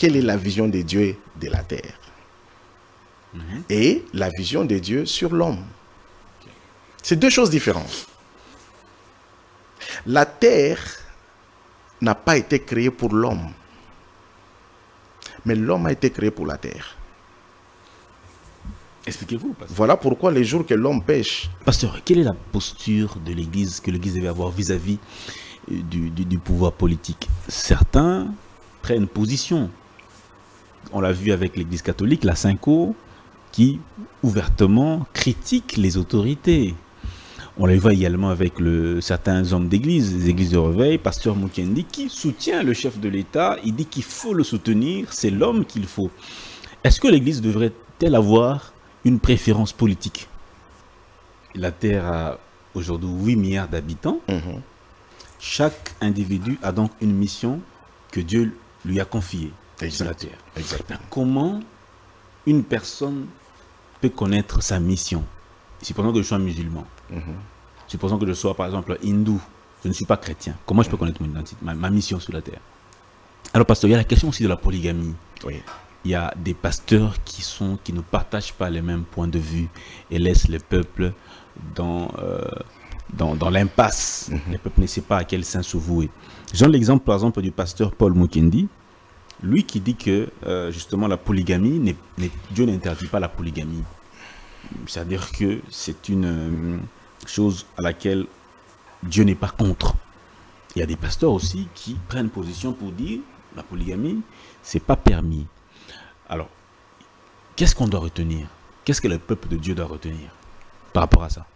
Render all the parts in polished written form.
quelle est la vision de Dieu de la terre et la vision de Dieu sur l'homme. C'est deux choses différentes. La terre n'a pas été créée pour l'homme, mais l'homme a été créé pour la terre. Expliquez-vous, pasteur. Voilà pourquoi les jours que l'homme pêche. Pasteur, quelle est la posture de l'Église que l'Église devait avoir vis-à-vis du pouvoir politique? Certains prennent position. On l'a vu avec l'Église catholique, la Synco, qui ouvertement critique les autorités. On le voit également avec certains hommes d'église, les églises de réveil, pasteur Mukendi, qui soutient le chef de l'État. Il dit qu'il faut le soutenir, c'est l'homme qu'il faut. Est-ce que l'église devrait-elle avoir une préférence politique? La Terre a aujourd'hui 8 milliards d'habitants. Chaque individu a donc une mission que Dieu lui a confiée sur la Terre. Exactement. Comment une personne peut connaître sa mission? Supposons que je sois musulman. Supposons que je sois par exemple hindou. Je ne suis pas chrétien. Comment je peux connaître mon identité, ma mission sur la terre? Alors pasteur, il y a la question aussi de la polygamie. Oui. Il y a des pasteurs qui ne partagent pas les mêmes points de vue et laissent les peuples dans l'impasse. Les peuples ne savent pas à quel sein se vouer. J'ai l'exemple par exemple du pasteur Paul Mukendi, lui qui dit que justement la polygamie, Dieu n'interdit pas la polygamie. C'est-à-dire que c'est une chose à laquelle Dieu n'est pas contre. Il y a des pasteurs aussi qui prennent position pour dire la polygamie, c'est pas permis. Alors, qu'est-ce qu'on doit retenir? Qu'est-ce que le peuple de Dieu doit retenir par rapport à ça?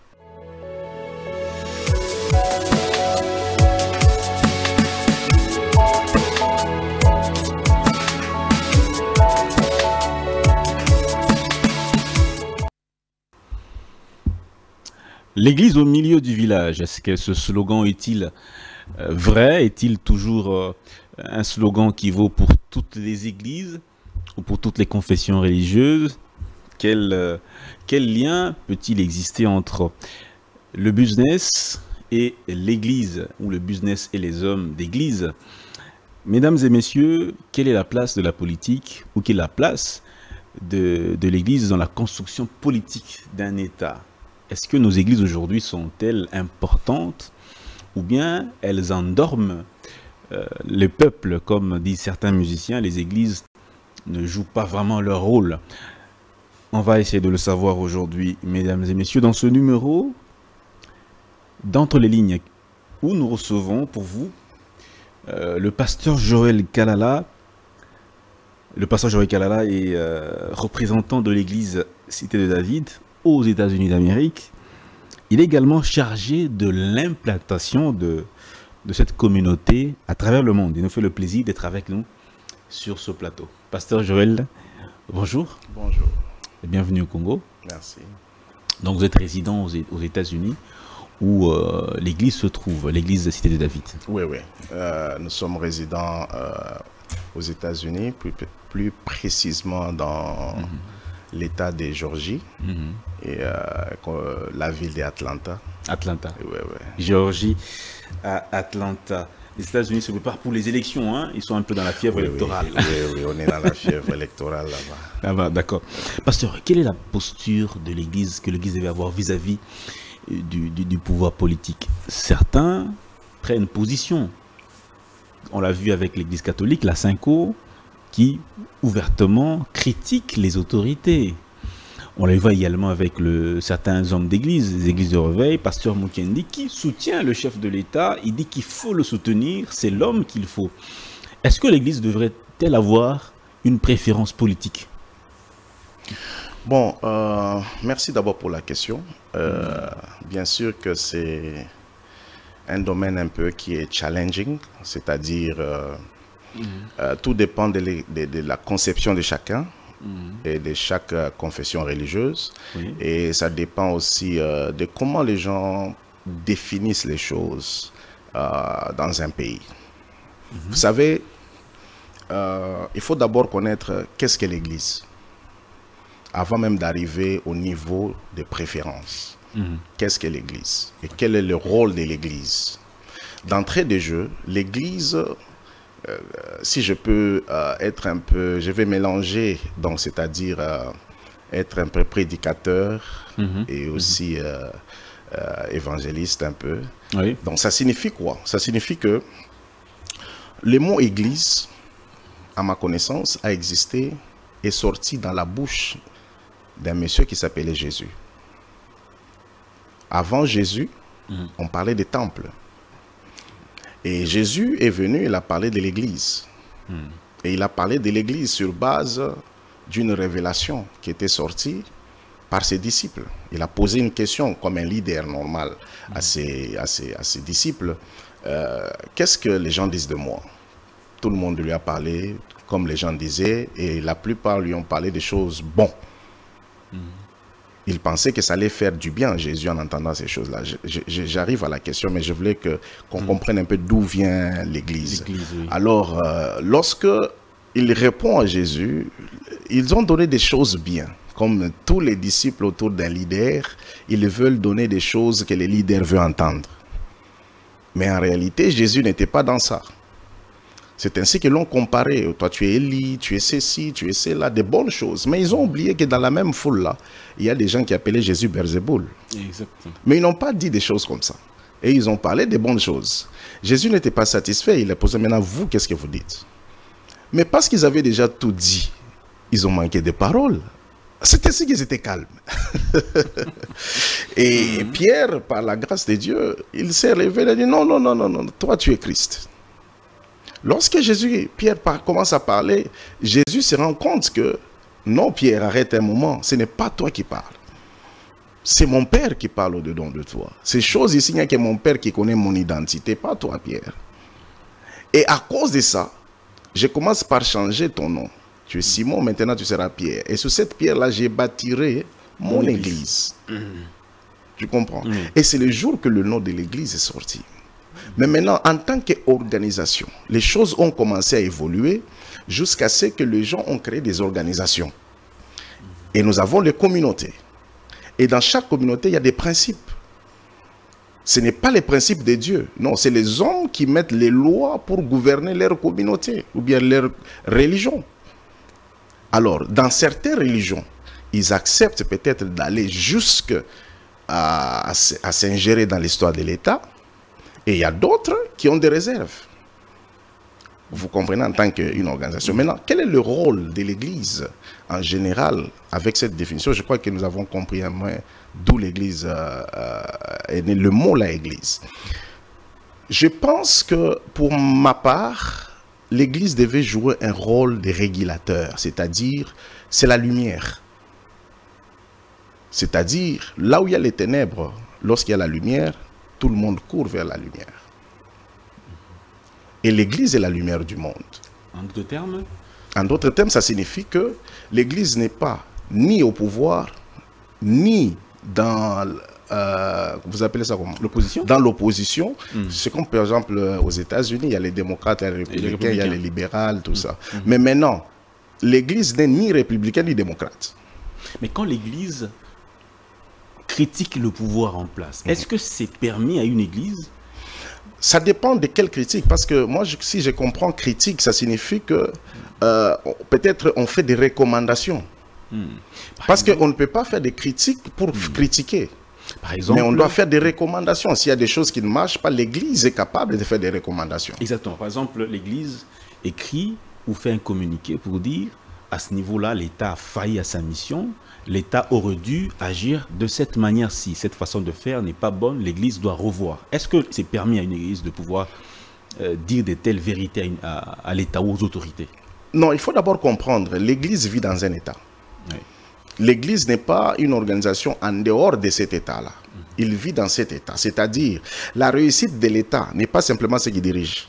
L'église au milieu du village, est-ce que ce slogan est-il vrai? Est-il toujours un slogan qui vaut pour toutes les églises ou pour toutes les confessions religieuses? Quel lien peut-il exister entre le business et l'église, ou le business et les hommes d'église? Mesdames et messieurs, quelle est la place de la politique, ou quelle est la place de l'église dans la construction politique d'un État? Est-ce que nos églises aujourd'hui sont-elles importantes, ou bien elles endorment le peuple? Comme disent certains musiciens, les églises ne jouent pas vraiment leur rôle. On va essayer de le savoir aujourd'hui, mesdames et messieurs, dans ce numéro d'Entre les lignes, où nous recevons pour vous le pasteur Joël Kalala. Le pasteur Joël Kalala est représentant de l'église Cité de David aux États-Unis d'Amérique. Il est également chargé de l'implantation de cette communauté à travers le monde. Il nous fait le plaisir d'être avec nous sur ce plateau. Pasteur Joël, bonjour. Bonjour. Et bienvenue au Congo. Merci. Donc vous êtes résident aux États-Unis, où l'église se trouve, l'église Cité de David. Oui, oui. Nous sommes résidents aux États-Unis, plus précisément dans l'État de Géorgie et la ville d'Atlanta. Atlanta. Oui, oui. Géorgie à Atlanta. Les États-Unis se préparent pour les élections, hein? Ils sont un peu dans la fièvre électorale. Oui, oui, on est dans la fièvre électorale là-bas. Là-bas, d'accord. Pasteur, quelle est la posture de l'Église que l'Église devait avoir vis-à-vis du pouvoir politique? Certains prennent position. On l'a vu avec l'Église catholique, la Synco, qui ouvertement critique les autorités. On le voit également avec certains hommes d'église, les églises de réveil, pasteur Mukendi, qui soutient le chef de l'État. Il dit qu'il faut le soutenir, c'est l'homme qu'il faut. Est-ce que l'église devrait-elle avoir une préférence politique? Bon, merci d'abord pour la question. Bien sûr que c'est un domaine un peu qui est challenging, c'est-à-dire tout dépend de la conception de chacun et de chaque confession religieuse. Oui. Et ça dépend aussi de comment les gens définissent les choses dans un pays. Vous savez, il faut d'abord connaître qu'est-ce qu'est l'Église, avant même d'arriver au niveau des préférences. Qu'est-ce qu'est l'Église et quel est le rôle de l'Église? D'entrée de jeu, l'Église si je peux être un peu, je vais mélanger, donc c'est-à-dire être un peu prédicateur et aussi évangéliste un peu. Oui. Donc ça signifie quoi? Ça signifie que le mot église, à ma connaissance, a existé et sorti dans la bouche d'un monsieur qui s'appelait Jésus. Avant Jésus, on parlait des temples. Et Jésus est venu, il a parlé de l'église. Et il a parlé de l'église sur base d'une révélation qui était sortie par ses disciples. Il a posé une question comme un leader normal à ses disciples. Qu'est-ce que les gens disent de moi? Tout le monde lui a parlé comme les gens disaient, et la plupart lui ont parlé des choses bonnes. Il pensait que ça allait faire du bien à Jésus en entendant ces choses-là. J'arrive à la question, mais je voulais qu'on comprenne un peu d'où vient l'Église. Oui. Alors, lorsque il répond à Jésus, ils ont donné des choses bien. Comme tous les disciples autour d'un leader, ils veulent donner des choses que le leader veut entendre. Mais en réalité, Jésus n'était pas dans ça. C'est ainsi que l'on comparait. Toi, tu es Élie, tu es ceci, tu es cela, des bonnes choses. Mais ils ont oublié que dans la même foule-là, il y a des gens qui appelaient Jésus Beelzéboul. Exactement. Mais ils n'ont pas dit des choses comme ça. Et ils ont parlé des bonnes choses. Jésus n'était pas satisfait. Il a posé maintenant, vous, qu'est-ce que vous dites? Mais parce qu'ils avaient déjà tout dit, ils ont manqué de paroles. C'est ainsi qu'ils étaient calmes. Et Pierre, par la grâce de Dieu, il s'est révélé et a dit, non, non, non, non, non, toi tu es Christ. Lorsque Pierre commence à parler, Jésus se rend compte que, non Pierre, arrête un moment, ce n'est pas toi qui parles. C'est mon Père qui parle au-dedans de toi. Ces choses ici, il n'y a que mon Père qui connaît mon identité, pas toi Pierre. Et à cause de ça, je commence par changer ton nom. Tu es Simon, maintenant tu seras Pierre. Et sur cette pierre-là, j'ai bâtirai mon église. Tu comprends? Et c'est le jour que le nom de l'église est sorti. Mais maintenant, en tant qu'organisation, les choses ont commencé à évoluer jusqu'à ce que les gens ont créé des organisations. Et nous avons les communautés. Et dans chaque communauté, il y a des principes. Ce n'est pas les principes de Dieu. Non, c'est les hommes qui mettent les lois pour gouverner leur communauté ou bien leur religion. Alors, dans certaines religions, ils acceptent peut-être d'aller jusqu'à s'ingérer dans l'histoire de l'État. Et il y a d'autres qui ont des réserves. Vous comprenez en tant qu'une organisation. Maintenant, quel est le rôle de l'Église en général avec cette définition? Je crois que nous avons compris un peu d'où l'Église est né, le mot la Église. Je pense que pour ma part, l'Église devait jouer un rôle de régulateur, c'est-à-dire c'est la lumière. C'est-à-dire là où il y a les ténèbres, lorsqu'il y a la lumière, tout le monde court vers la lumière. Et l'Église est la lumière du monde. En d'autres termes? En d'autres termes, ça signifie que l'Église n'est pas ni au pouvoir, ni dans... vous appelez ça comment? L'opposition? Dans l'opposition. C'est comme par exemple aux États-Unis, il y a les démocrates, il y a les républicains, il y a les libérales, tout ça. Mais maintenant, l'Église n'est ni républicaine ni démocrate. Mais quand l'Église critique le pouvoir en place, est-ce que c'est permis à une Église? Ça dépend de quelle critique, parce que moi, si je comprends critique, ça signifie que peut-être on fait des recommandations. Parce qu'on ne peut pas faire des critiques pour critiquer. Par exemple, mais on doit faire des recommandations. S'il y a des choses qui ne marchent pas, l'Église est capable de faire des recommandations. Exactement. Par exemple, l'Église écrit ou fait un communiqué pour dire, à ce niveau-là, l'État a failli à sa mission. L'État aurait dû agir de cette manière-ci. Cette façon de faire n'est pas bonne, l'Église doit revoir. Est-ce que c'est permis à une Église de pouvoir dire de telles vérités à l'État ou aux autorités? Non, il faut d'abord comprendre, l'Église vit dans un État. Oui. L'Église n'est pas une organisation en dehors de cet État-là. Il vit dans cet État. C'est-à-dire, la réussite de l'État n'est pas simplement ce qui dirige.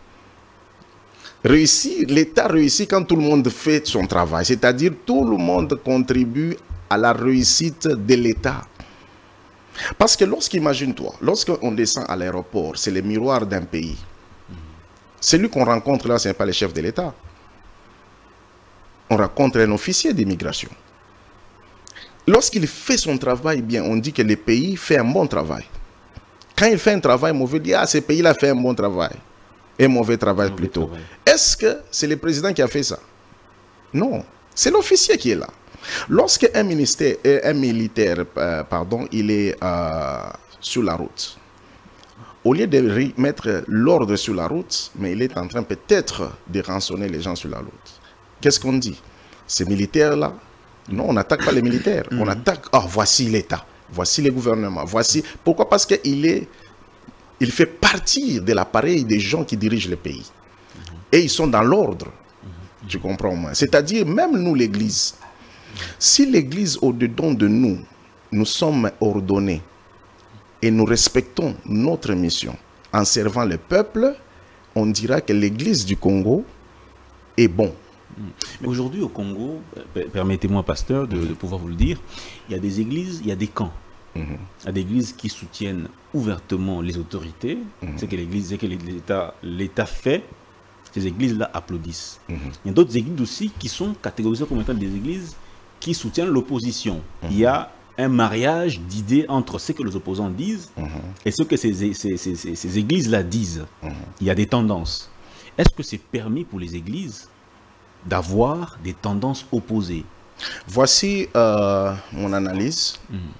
L'État réussit quand tout le monde fait son travail. C'est-à-dire, tout le monde contribue à la réussite de l'État. Parce que lorsqu'imagine-toi, lorsqu'on descend à l'aéroport, c'est le miroir d'un pays. Celui qu'on rencontre là, ce n'est pas le chef de l'État. On rencontre un officier d'immigration. Lorsqu'il fait son travail bien, on dit que le pays fait un bon travail. Quand il fait un travail mauvais, on dit « Ah, ce pays-là fait un bon travail ». et mauvais travail plutôt. Est-ce que c'est le président qui a fait ça? Non, c'est l'officier qui est là. Lorsque un militaire, il est sur la route, au lieu de mettre l'ordre sur la route, mais il est en train peut-être de rançonner les gens sur la route. Qu'est-ce qu'on dit? Ces militaires-là, non, on n'attaque pas les militaires. On attaque, voici l'État, voici le gouvernement, voici... Pourquoi? Parce qu'il fait partie de l'appareil des gens qui dirigent le pays. Et ils sont dans l'ordre. Tu comprends moi? C'est-à-dire, même nous, l'Église, si l'Église au-dedans de nous, nous sommes ordonnés et nous respectons notre mission en servant le peuple, on dira que l'Église du Congo est bon. Mais aujourd'hui au Congo, permettez-moi, pasteur, de pouvoir vous le dire, il y a des églises, il y a des camps. Il y a des églises qui soutiennent ouvertement les autorités, c'est que l'État fait. Ces églises-là applaudissent. Il y a d'autres églises aussi qui sont catégorisées comme étant des églises qui soutiennent l'opposition. Il y a un mariage d'idées entre ce que les opposants disent et ce que ces églises-là disent. Il y a des tendances. Est-ce que c'est permis pour les églises d'avoir des tendances opposées? Voici mon analyse.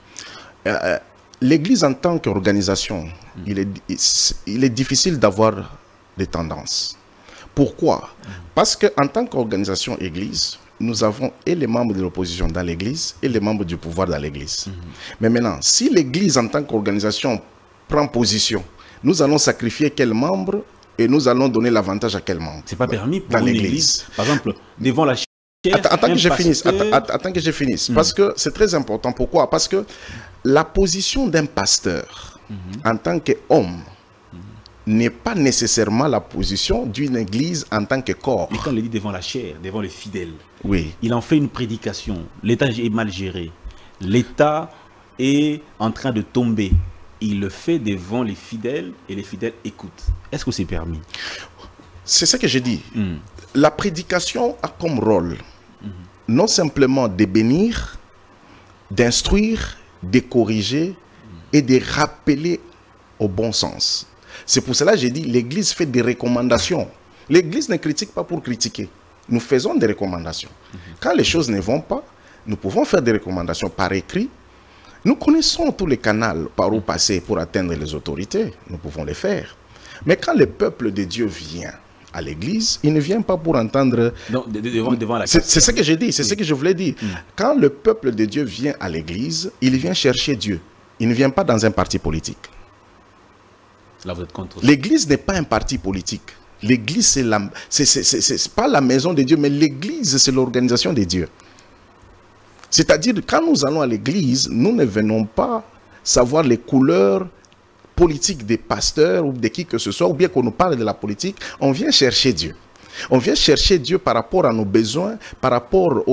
L'Église en tant qu'organisation, il est difficile d'avoir des tendances. Pourquoi? Parce qu'en tant qu'organisation Église, nous avons et les membres de l'opposition dans l'Église et les membres du pouvoir dans l'Église. Mais maintenant, si l'Église en tant qu'organisation prend position, nous allons sacrifier quel membre et nous allons donner l'avantage à quel membre? C'est pas permis pour une église. Par exemple, devant la chair, attends que je finisse. Parce que c'est très important. Pourquoi? Parce que la position d'un pasteur en tant qu'homme n'est pas nécessairement la position d'une église en tant que corps. Et quand il dit devant la chair, devant les fidèles, oui, il en fait une prédication. L'État est mal géré. L'État est en train de tomber. Il le fait devant les fidèles et les fidèles écoutent. Est-ce que c'est permis? C'est ça que j'ai dit. La prédication a comme rôle non simplement de bénir, d'instruire, de corriger et de rappeler au bon sens. C'est pour cela que j'ai dit l'Église fait des recommandations. L'Église ne critique pas pour critiquer. Nous faisons des recommandations. Quand les choses ne vont pas, nous pouvons faire des recommandations par écrit. Nous connaissons tous les canaux par où passer pour atteindre les autorités. Nous pouvons les faire. Mais quand le peuple de Dieu vient à l'Église, il ne vient pas pour entendre... Devant la... C'est ce que j'ai dit, c'est ce que je voulais dire. Quand le peuple de Dieu vient à l'Église, il vient chercher Dieu. Il ne vient pas dans un parti politique. Là, vous êtes contre. L'Église n'est pas un parti politique. L'Église, c'est pas la maison de Dieu, mais l'Église, c'est l'organisation de Dieu. C'est-à-dire, quand nous allons à l'Église, nous ne venons pas savoir les couleurs politiques des pasteurs ou de qui que ce soit, ou bien qu'on nous parle de la politique. On vient chercher Dieu. On vient chercher Dieu par rapport à nos besoins, par rapport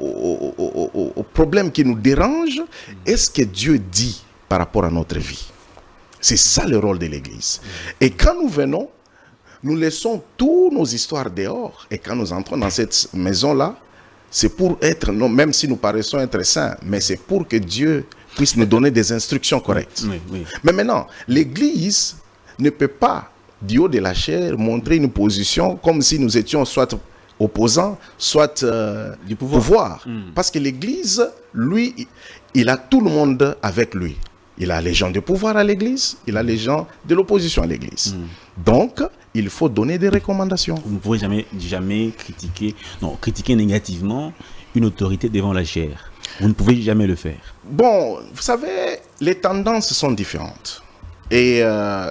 aux problèmes qui nous dérangent. Est-ce que Dieu dit par rapport à notre vie? C'est ça le rôle de l'Église. Et quand nous venons, nous laissons toutes nos histoires dehors. Et quand nous entrons dans cette maison-là, c'est pour être, non, même si nous paraissons être saints, mais c'est pour que Dieu puisse nous donner des instructions correctes. Mais maintenant, l'Église ne peut pas, du haut de la chair, montrer une position comme si nous étions soit opposants, soit du pouvoir. Parce que l'Église, lui, il a tout le monde avec lui. Il a les gens de pouvoir à l'Église, il a les gens de l'opposition à l'Église. Donc, il faut donner des recommandations. Vous ne pouvez jamais critiquer négativement une autorité devant la chair. Vous ne pouvez jamais le faire. Bon, vous savez, les tendances sont différentes. Et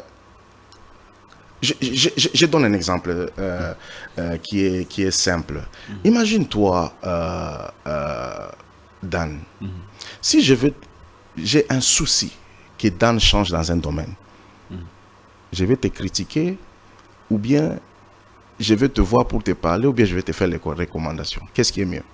je donne un exemple qui est simple. Imagine-toi, Dan, si j'ai un souci que Dan change dans un domaine, je vais te critiquer, ou bien je vais te voir pour te parler, ou bien je vais te faire les recommandations. Qu'est-ce qui est mieux?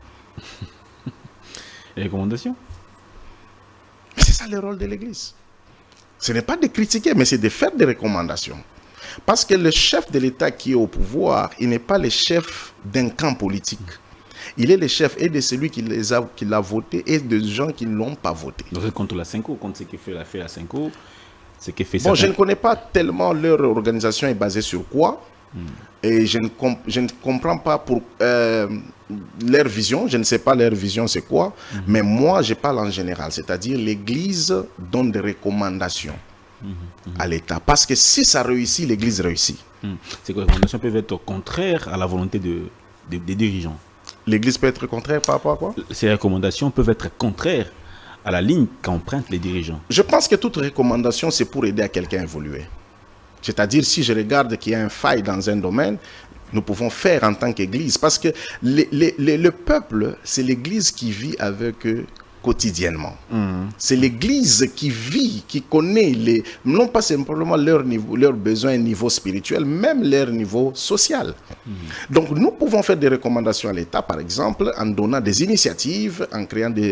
Les recommandations? C'est ça le rôle de l'Église. Ce n'est pas de critiquer, mais c'est de faire des recommandations. Parce que le chef de l'État qui est au pouvoir, il n'est pas le chef d'un camp politique. Il est le chef et de celui qui l'a voté et de gens qui ne l'ont pas voté. Vous êtes contre la Cinco, contre ce que fait la Cinco? Ce qui fait Bon, je certains- ne connais pas tellement leur organisation est basée sur quoi. Et je ne comprends pas pour leur vision. Je ne sais pas leur vision c'est quoi. Mais moi, je parle en général. C'est-à-dire l'Église donne des recommandations à l'État. Parce que si ça réussit, l'Église réussit. Ces recommandations peuvent être contraires à la volonté des dirigeants. L'Église peut être contraire par rapport à quoi? Ces recommandations peuvent être contraires à la ligne qu'empruntent les dirigeants. Je pense que toute recommandation, c'est pour aider à quelqu'un à évoluer. C'est-à-dire, si je regarde qu'il y a un faille dans un domaine, nous pouvons faire en tant qu'Église. Parce que le peuple, c'est l'Église qui vit avec eux quotidiennement. C'est l'Église qui vit, qui connaît non pas simplement leur niveau, leurs besoins au niveau spirituel, même leur niveau social. Donc nous pouvons faire des recommandations à l'État, par exemple, en donnant des initiatives, en créant des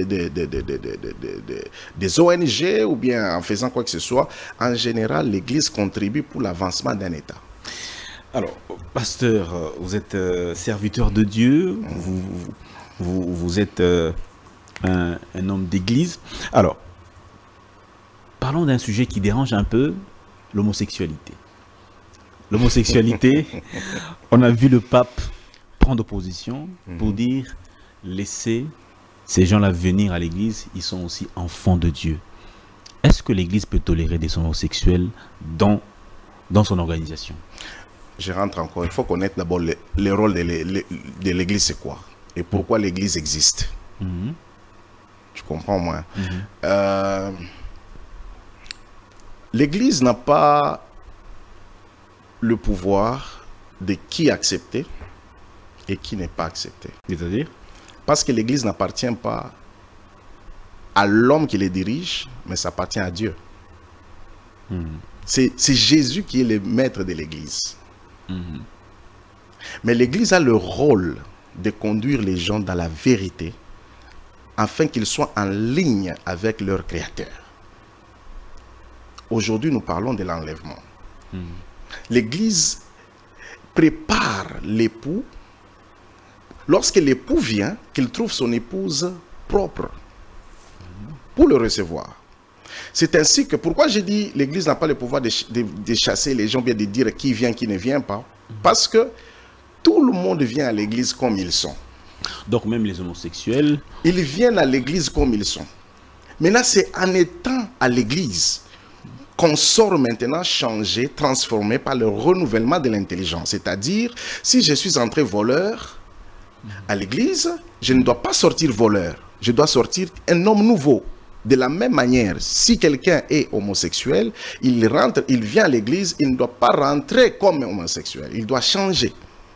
ONG ou bien en faisant quoi que ce soit. En général, l'Église contribue pour l'avancement d'un État. Alors, pasteur, vous êtes serviteur de Dieu, vous êtes un homme d'église. Alors, parlons d'un sujet qui dérange un peu, l'homosexualité. L'homosexualité, on a vu le pape prendre position pour dire, laissez ces gens-là venir à l'église, ils sont aussi enfants de Dieu. Est-ce que l'église peut tolérer des homosexuels dans son organisation? Je rentre encore. Il faut connaître d'abord le rôle de l'Église, c'est quoi? Et pourquoi l'Église existe. Tu comprends, moi? L'Église n'a pas le pouvoir de qui accepter et qui n'est pas accepté. C'est-à-dire? Parce que l'Église n'appartient pas à l'homme qui les dirige, mais ça appartient à Dieu. C'est Jésus qui est le maître de l'Église. Mais l'Église a le rôle de conduire les gens dans la vérité afin qu'ils soient en ligne avec leur Créateur. Aujourd'hui, nous parlons de l'enlèvement. L'Église prépare l'époux. Lorsque l'époux vient, qu'il trouve son épouse propre pour le recevoir. C'est ainsi que, pourquoi j'ai dit l'Église n'a pas le pouvoir de chasser les gens, bien de dire qui vient, qui ne vient pas. Parce que tout le monde vient à l'Église comme ils sont. Donc même les homosexuels... Ils viennent à l'Église comme ils sont. Maintenant, c'est en étant à l'Église qu'on sort maintenant changé, transformé par le renouvellement de l'intelligence. C'est-à-dire, si je suis entré voleur à l'Église, je ne dois pas sortir voleur. Je dois sortir un homme nouveau. De la même manière, si quelqu'un est homosexuel, il rentre, il vient à l'église, il ne doit pas rentrer comme homosexuel. Il doit changer.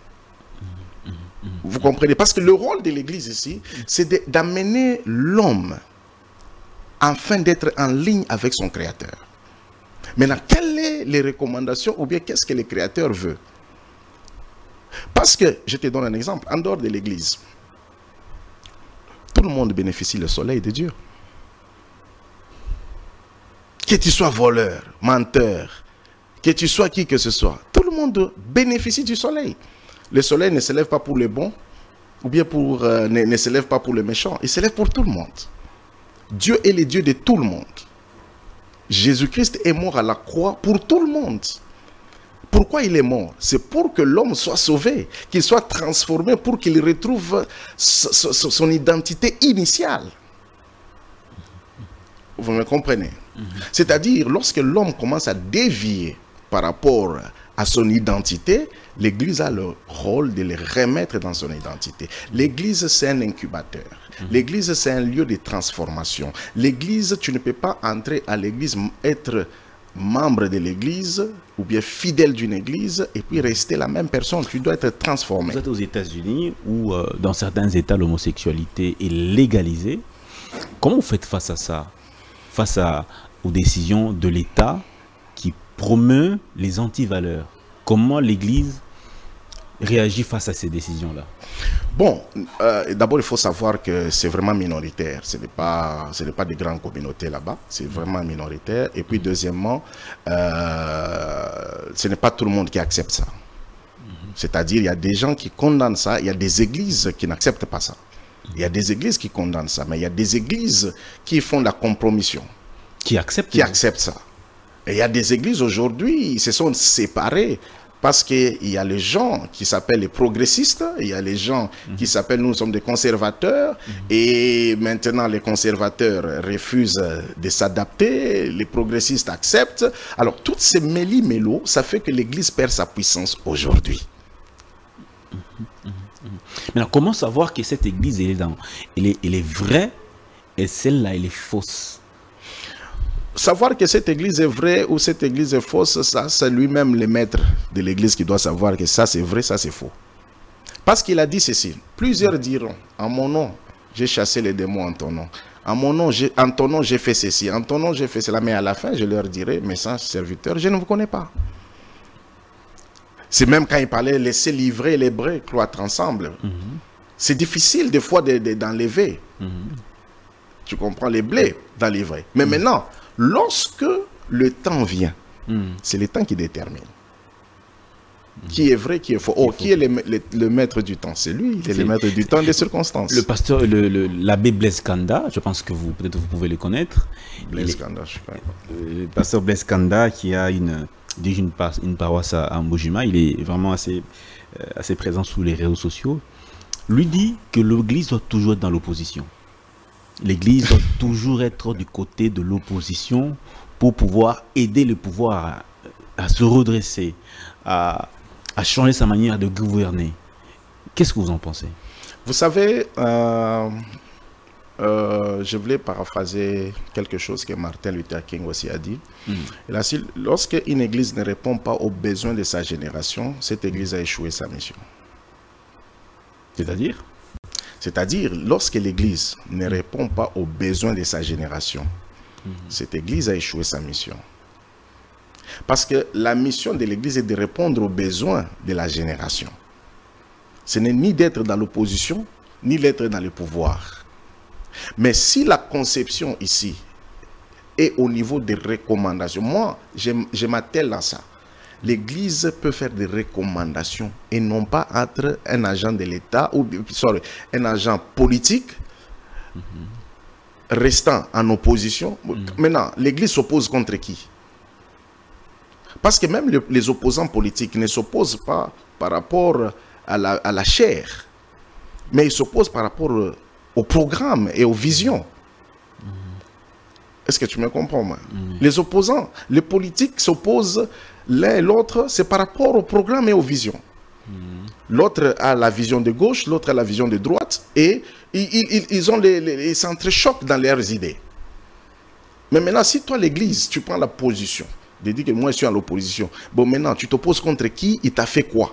Vous comprenez? Parce que le rôle de l'église ici, c'est d'amener l'homme afin d'être en ligne avec son créateur. Maintenant, quelles sont les recommandations ou bien qu'est-ce que le créateur veut? Parce que, je te donne un exemple, en dehors de l'église, tout le monde bénéficie du soleil de Dieu. Que tu sois voleur, menteur, que tu sois qui que ce soit, tout le monde bénéficie du soleil. Le soleil ne se lève pas pour les bons, ou bien ne se lève pas pour les méchants, il se lève pour tout le monde. Dieu est le Dieu de tout le monde. Jésus-Christ est mort à la croix pour tout le monde. Pourquoi il est mort? C'est pour que l'homme soit sauvé, qu'il soit transformé, pour qu'il retrouve son identité initiale. Vous me comprenez? C'est-à-dire, lorsque l'homme commence à dévier par rapport à son identité, l'Église a le rôle de le remettre dans son identité. L'Église, c'est un incubateur. L'Église, c'est un lieu de transformation. L'Église, tu ne peux pas entrer à l'Église, être membre de l'Église ou bien fidèle d'une Église et puis rester la même personne. Tu dois être transformé. Vous êtes aux États-Unis où, dans certains États, l'homosexualité est légalisée. Comment vous faites face à ça? Face aux décisions de l'État qui promeut les antivaleurs. Comment l'Église réagit face à ces décisions-là? Bon, d'abord, il faut savoir que c'est vraiment minoritaire. Ce n'est pas des grandes communautés là-bas. C'est vraiment minoritaire. Et puis, deuxièmement, ce n'est pas tout le monde qui accepte ça. C'est-à-dire, il y a des gens qui condamnent ça. Il y a des églises qui n'acceptent pas ça. Il y a des églises qui condamnent ça. Mais il y a des églises qui font la compromission. Qui acceptent ça. Et il y a des églises aujourd'hui, ils se sont séparées parce qu'il y a les gens qui s'appellent les progressistes, il y a les gens qui s'appellent, nous sommes des conservateurs, et maintenant les conservateurs refusent de s'adapter, les progressistes acceptent. Alors, toutes ces méli-mélos, ça fait que l'Église perd sa puissance aujourd'hui. Maintenant, comment savoir que cette église elle est vraie et celle-là, elle est fausse? Savoir que cette église est vraie ou cette église est fausse, ça, c'est lui-même le maître de l'église qui doit savoir que ça c'est vrai, ça c'est faux. Parce qu'il a dit ceci, plusieurs diront, en mon nom, j'ai chassé les démons en ton nom. En ton nom, j'ai fait ceci, en ton nom, j'ai fait cela. Mais à la fin, je leur dirai, mes saints serviteurs, je ne vous connais pas. C'est même quand il parlait, laisser livrer les brais cloître ensemble. C'est difficile des fois d'enlever. Tu comprends, les blés d'enlever. Mais maintenant, lorsque le temps vient, c'est le temps qui détermine. Qui est vrai, qui est faux. Oh, qui est le maître du temps? C'est lui, il est le maître du temps des circonstances. Le pasteur, l'abbé Blaise Kanda, je pense que peut-être vous pouvez le connaître. Blaise Kanda, je sais pas. Le pasteur Blaise Kanda qui a une paroisse à Mbujima, il est vraiment assez présent sur les réseaux sociaux. Lui dit que l'Église doit toujours être dans l'opposition. L'Église doit toujours être du côté de l'opposition pour pouvoir aider le pouvoir à se redresser, à changer sa manière de gouverner. Qu'est-ce que vous en pensez? Vous savez, je voulais paraphraser quelque chose que Martin Luther King aussi a dit. Il a dit, lorsque une église ne répond pas aux besoins de sa génération, cette église a échoué sa mission. C'est-à-dire? C'est-à-dire, lorsque l'église ne répond pas aux besoins de sa génération, cette église a échoué sa mission. Parce que la mission de l'église est de répondre aux besoins de la génération. Ce n'est ni d'être dans l'opposition, ni d'être dans le pouvoir. Mais si la conception ici est au niveau des recommandations, moi, je m'attelle à ça. L'Église peut faire des recommandations et non pas être un agent de l'État ou un agent politique restant en opposition. Maintenant, l'Église s'oppose contre qui? Parce que même les opposants politiques ne s'opposent pas par rapport à la chair, mais ils s'opposent par rapport au programme et aux visions. Est-ce que tu me comprends, moi? Les opposants, les politiques s'opposent l'un et l'autre, c'est par rapport au programme et aux visions. L'autre a la vision de gauche, l'autre a la vision de droite, et ils s'entrechoquent dans leurs idées. Mais maintenant, si toi, l'Église, tu prends la position de dire que moi, je suis à l'opposition, bon, maintenant, tu t'opposes contre qui? Il t'a fait quoi?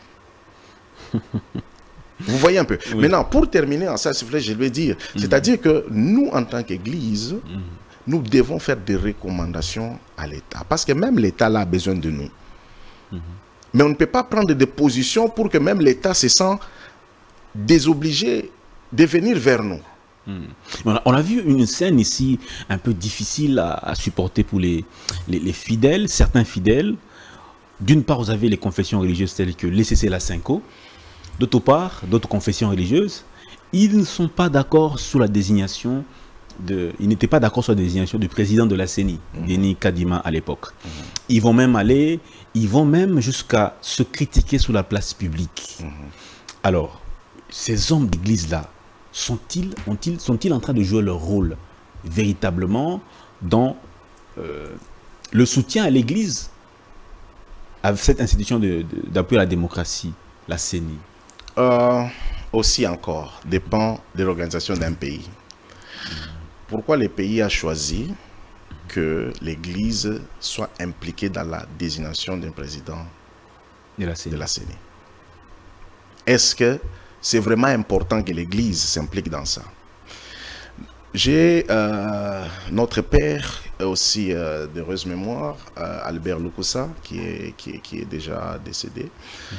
Vous voyez un peu. Oui. Maintenant, pour terminer en ça, je vais dire, c'est-à-dire que nous, en tant qu'Église, nous devons faire des recommandations à l'État. Parce que même l'État a besoin de nous. Mais on ne peut pas prendre des positions pour que même l'État se sente désobligé de venir vers nous. On a vu une scène ici un peu difficile à supporter pour les fidèles, certains fidèles. D'une part, vous avez les confessions religieuses telles que l'ECC Cinco. D'autre part, d'autres confessions religieuses, ils ne sont pas d'accord sur la désignation ils n'étaient pas d'accord sur la désignation du président de la CENI, Denis Kadima à l'époque. Ils vont même jusqu'à se critiquer sur la place publique. Alors, ces hommes d'église-là, sont-ils en train de jouer leur rôle véritablement dans le soutien à l'église, à cette institution d'appui à la démocratie, la CENI? Aussi encore, dépend de l'organisation d'un pays. Pourquoi le pays a choisi que l'Église soit impliquée dans la désignation d'un président de la CENI? Est-ce que c'est vraiment important que l'Église s'implique dans ça? J'ai notre père, aussi d'heureuse mémoire, Albert Lukusa, qui est déjà décédé.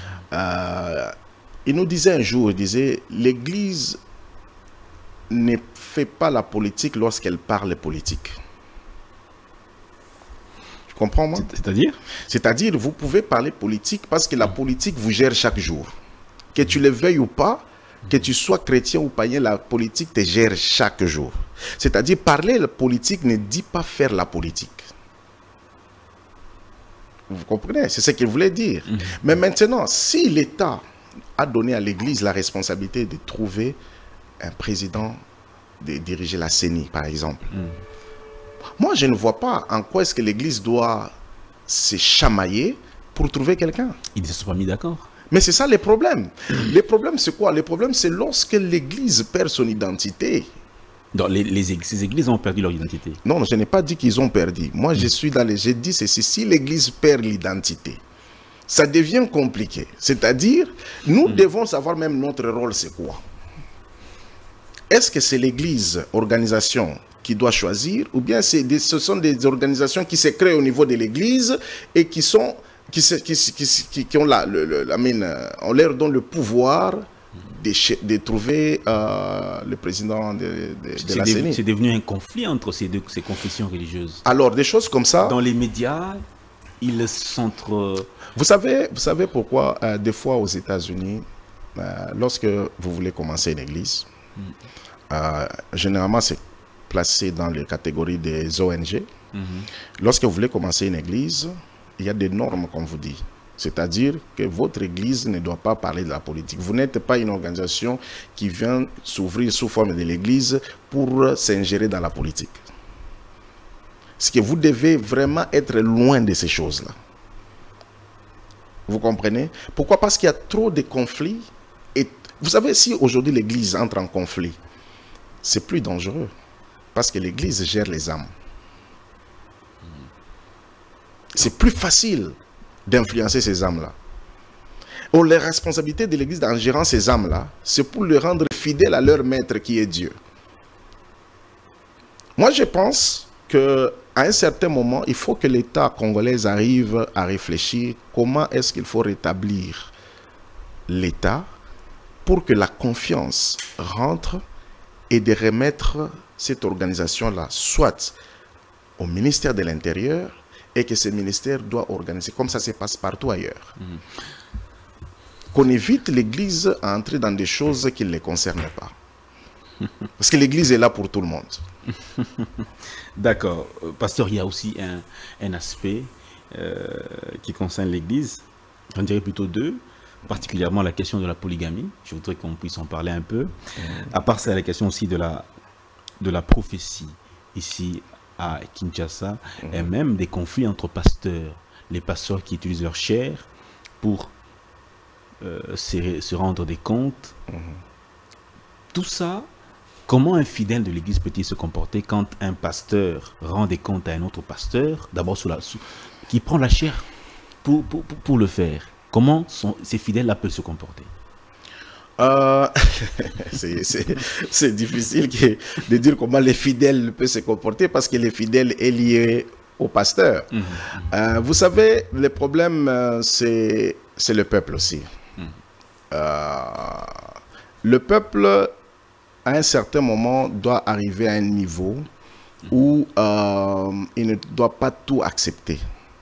Il nous disait un jour, il disait, l'Église ne fait pas la politique lorsqu'elle parle politique. Tu comprends, moi? C'est-à-dire? C'est-à-dire, vous pouvez parler politique parce que la politique vous gère chaque jour. Que tu le veuilles ou pas, que tu sois chrétien ou païen, la politique te gère chaque jour. C'est-à-dire, parler la politique ne dit pas faire la politique. Vous comprenez? C'est ce qu'il voulait dire. Mais maintenant, si l'État a donné à l'Église la responsabilité de trouver un président, de diriger la CENI, par exemple, moi, je ne vois pas en quoi est-ce que l'Église doit se chamailler pour trouver quelqu'un. Ils ne se sont pas mis d'accord. Mais c'est ça les problèmes. Les problèmes, c'est quoi? Les problèmes, c'est lorsque l'Église perd son identité. Donc, ces églises ont perdu leur identité. Non, je n'ai pas dit qu'ils ont perdu. Moi, je suis dans les... J'ai dit ceci, si l'Église perd l'identité, ça devient compliqué. C'est-à-dire, nous devons savoir même notre rôle, c'est quoi? Est-ce que c'est l'Église, organisation, qui doit choisir, ou bien ce sont des organisations qui se créent au niveau de l'Église et qui sont... qui ont on leur donne le pouvoir de trouver le président de la CENI. C'est devenu un conflit entre ces confessions religieuses. Alors, des choses comme ça... Dans les médias, ils s'entre... Vous savez pourquoi, des fois aux États-Unis, lorsque vous voulez commencer une église, généralement c'est placé dans les catégories des ONG. Lorsque vous voulez commencer une église, il y a des normes, comme vous dites. C'est-à-dire que votre église ne doit pas parler de la politique. Vous n'êtes pas une organisation qui vient s'ouvrir sous forme de l'église pour s'ingérer dans la politique. Ce que vous devez vraiment être loin de ces choses-là. Vous comprenez? Pourquoi? Parce qu'il y a trop de conflits. Et vous savez, si aujourd'hui l'église entre en conflit, c'est plus dangereux. Parce que l'église gère les âmes. C'est plus facile d'influencer ces âmes-là. Or, les responsabilités de l'Église en gérant ces âmes-là, c'est pour les rendre fidèles à leur maître qui est Dieu. Moi, je pense qu'à un certain moment, il faut que l'État congolais arrive à réfléchir comment est-ce qu'il faut rétablir l'État pour que la confiance rentre et de remettre cette organisation-là, soit au ministère de l'Intérieur, et que ce ministère doit organiser, comme ça se passe partout ailleurs. Qu'on évite l'Église à entrer dans des choses qui ne les concernent pas. Parce que l'Église est là pour tout le monde. D'accord. Pasteur, il y a aussi un aspect qui concerne l'Église. J'en dirais plutôt deux, particulièrement la question de la polygamie. Je voudrais qu'on puisse en parler un peu. À part ça, la question aussi de la prophétie ici à Kinshasa, et même des conflits entre pasteurs, les pasteurs qui utilisent leur chair pour se rendre des comptes. Tout ça, comment un fidèle de l'église peut-il se comporter quand un pasteur rend des comptes à un autre pasteur, d'abord qui prend la chair pour le faire? Comment ces fidèles-là peuvent se comporter? C'est difficile de dire comment les fidèles peuvent se comporter parce que les fidèles est lié au pasteur. Vous savez, le problème, c'est le peuple aussi. Le peuple, à un certain moment, doit arriver à un niveau où il ne doit pas tout accepter.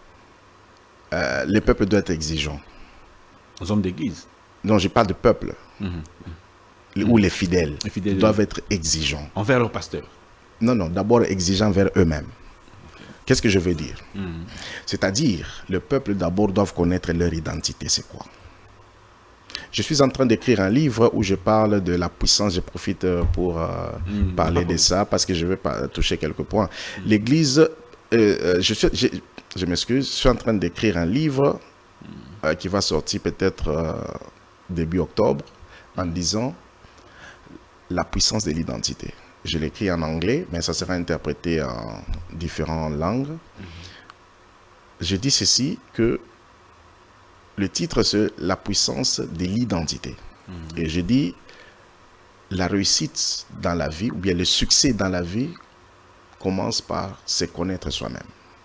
Le peuple doit être exigeant. Aux hommes d'église? Non, je parle de peuple. Ou les fidèles doivent être exigeants. Envers leur pasteur? Non, non, d'abord exigeants vers eux-mêmes. Qu'est-ce que je veux dire? C'est-à-dire, le peuple d'abord doit connaître leur identité, c'est quoi? Je suis en train d'écrire un livre où je parle de la puissance, je profite pour parler de ça, parce que je vais toucher quelques points. L'Église, je m'excuse, je suis en train d'écrire un livre qui va sortir peut-être début octobre, en disant la puissance de l'identité. Je l'écris en anglais, mais ça sera interprété en différentes langues. Je dis ceci, que le titre c'est la puissance de l'identité. Et je dis la réussite dans la vie, ou bien le succès dans la vie, commence par se connaître soi-même.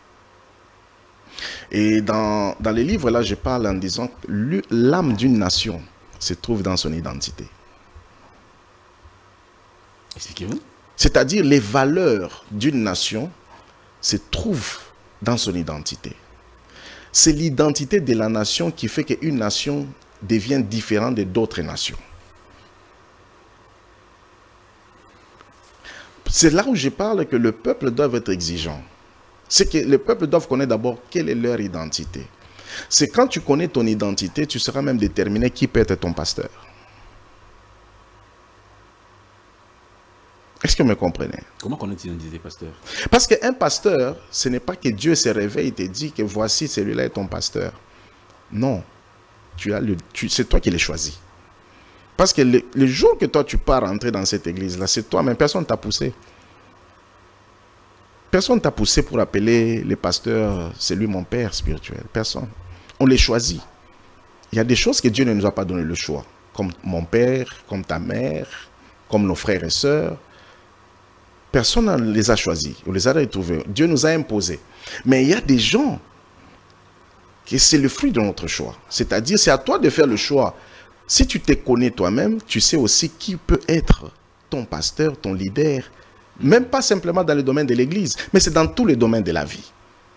Et dans les livres là, je parle en disant que l'âme d'une nation se trouve dans son identité. Expliquez-vous. C'est-à-dire les valeurs d'une nation se trouvent dans son identité. C'est l'identité de la nation qui fait qu'une nation devient différente de d'autres nations. C'est là où je parle que le peuple doit être exigeant. C'est que le peuple doit connaître d'abord quelle est leur identité. C'est quand tu connais ton identité, tu seras même déterminé qui peut être ton pasteur. Est-ce que vous me comprenez? Comment connaître l'identité, pasteur? Parce qu'un pasteur, ce n'est pas que Dieu se réveille et te dit que voici celui-là est ton pasteur. Non. C'est toi qui l'as choisi. Parce que le jour que toi tu pars rentrer dans cette église-là, c'est toi, mais personne ne t'a poussé. Personne ne t'a poussé pour appeler les pasteurs, c'est lui mon père spirituel. Personne. On les choisit. Il y a des choses que Dieu ne nous a pas donné le choix. Comme mon père, comme ta mère, comme nos frères et sœurs. Personne ne les a choisis. On les a retrouvés. Dieu nous a imposés. Mais il y a des gens que c'est le fruit de notre choix. C'est-à-dire, c'est à toi de faire le choix. Si tu te connais toi-même, tu sais aussi qui peut être ton pasteur, ton leader. Même pas simplement dans le domaine de l'église, mais c'est dans tous les domaines de la vie.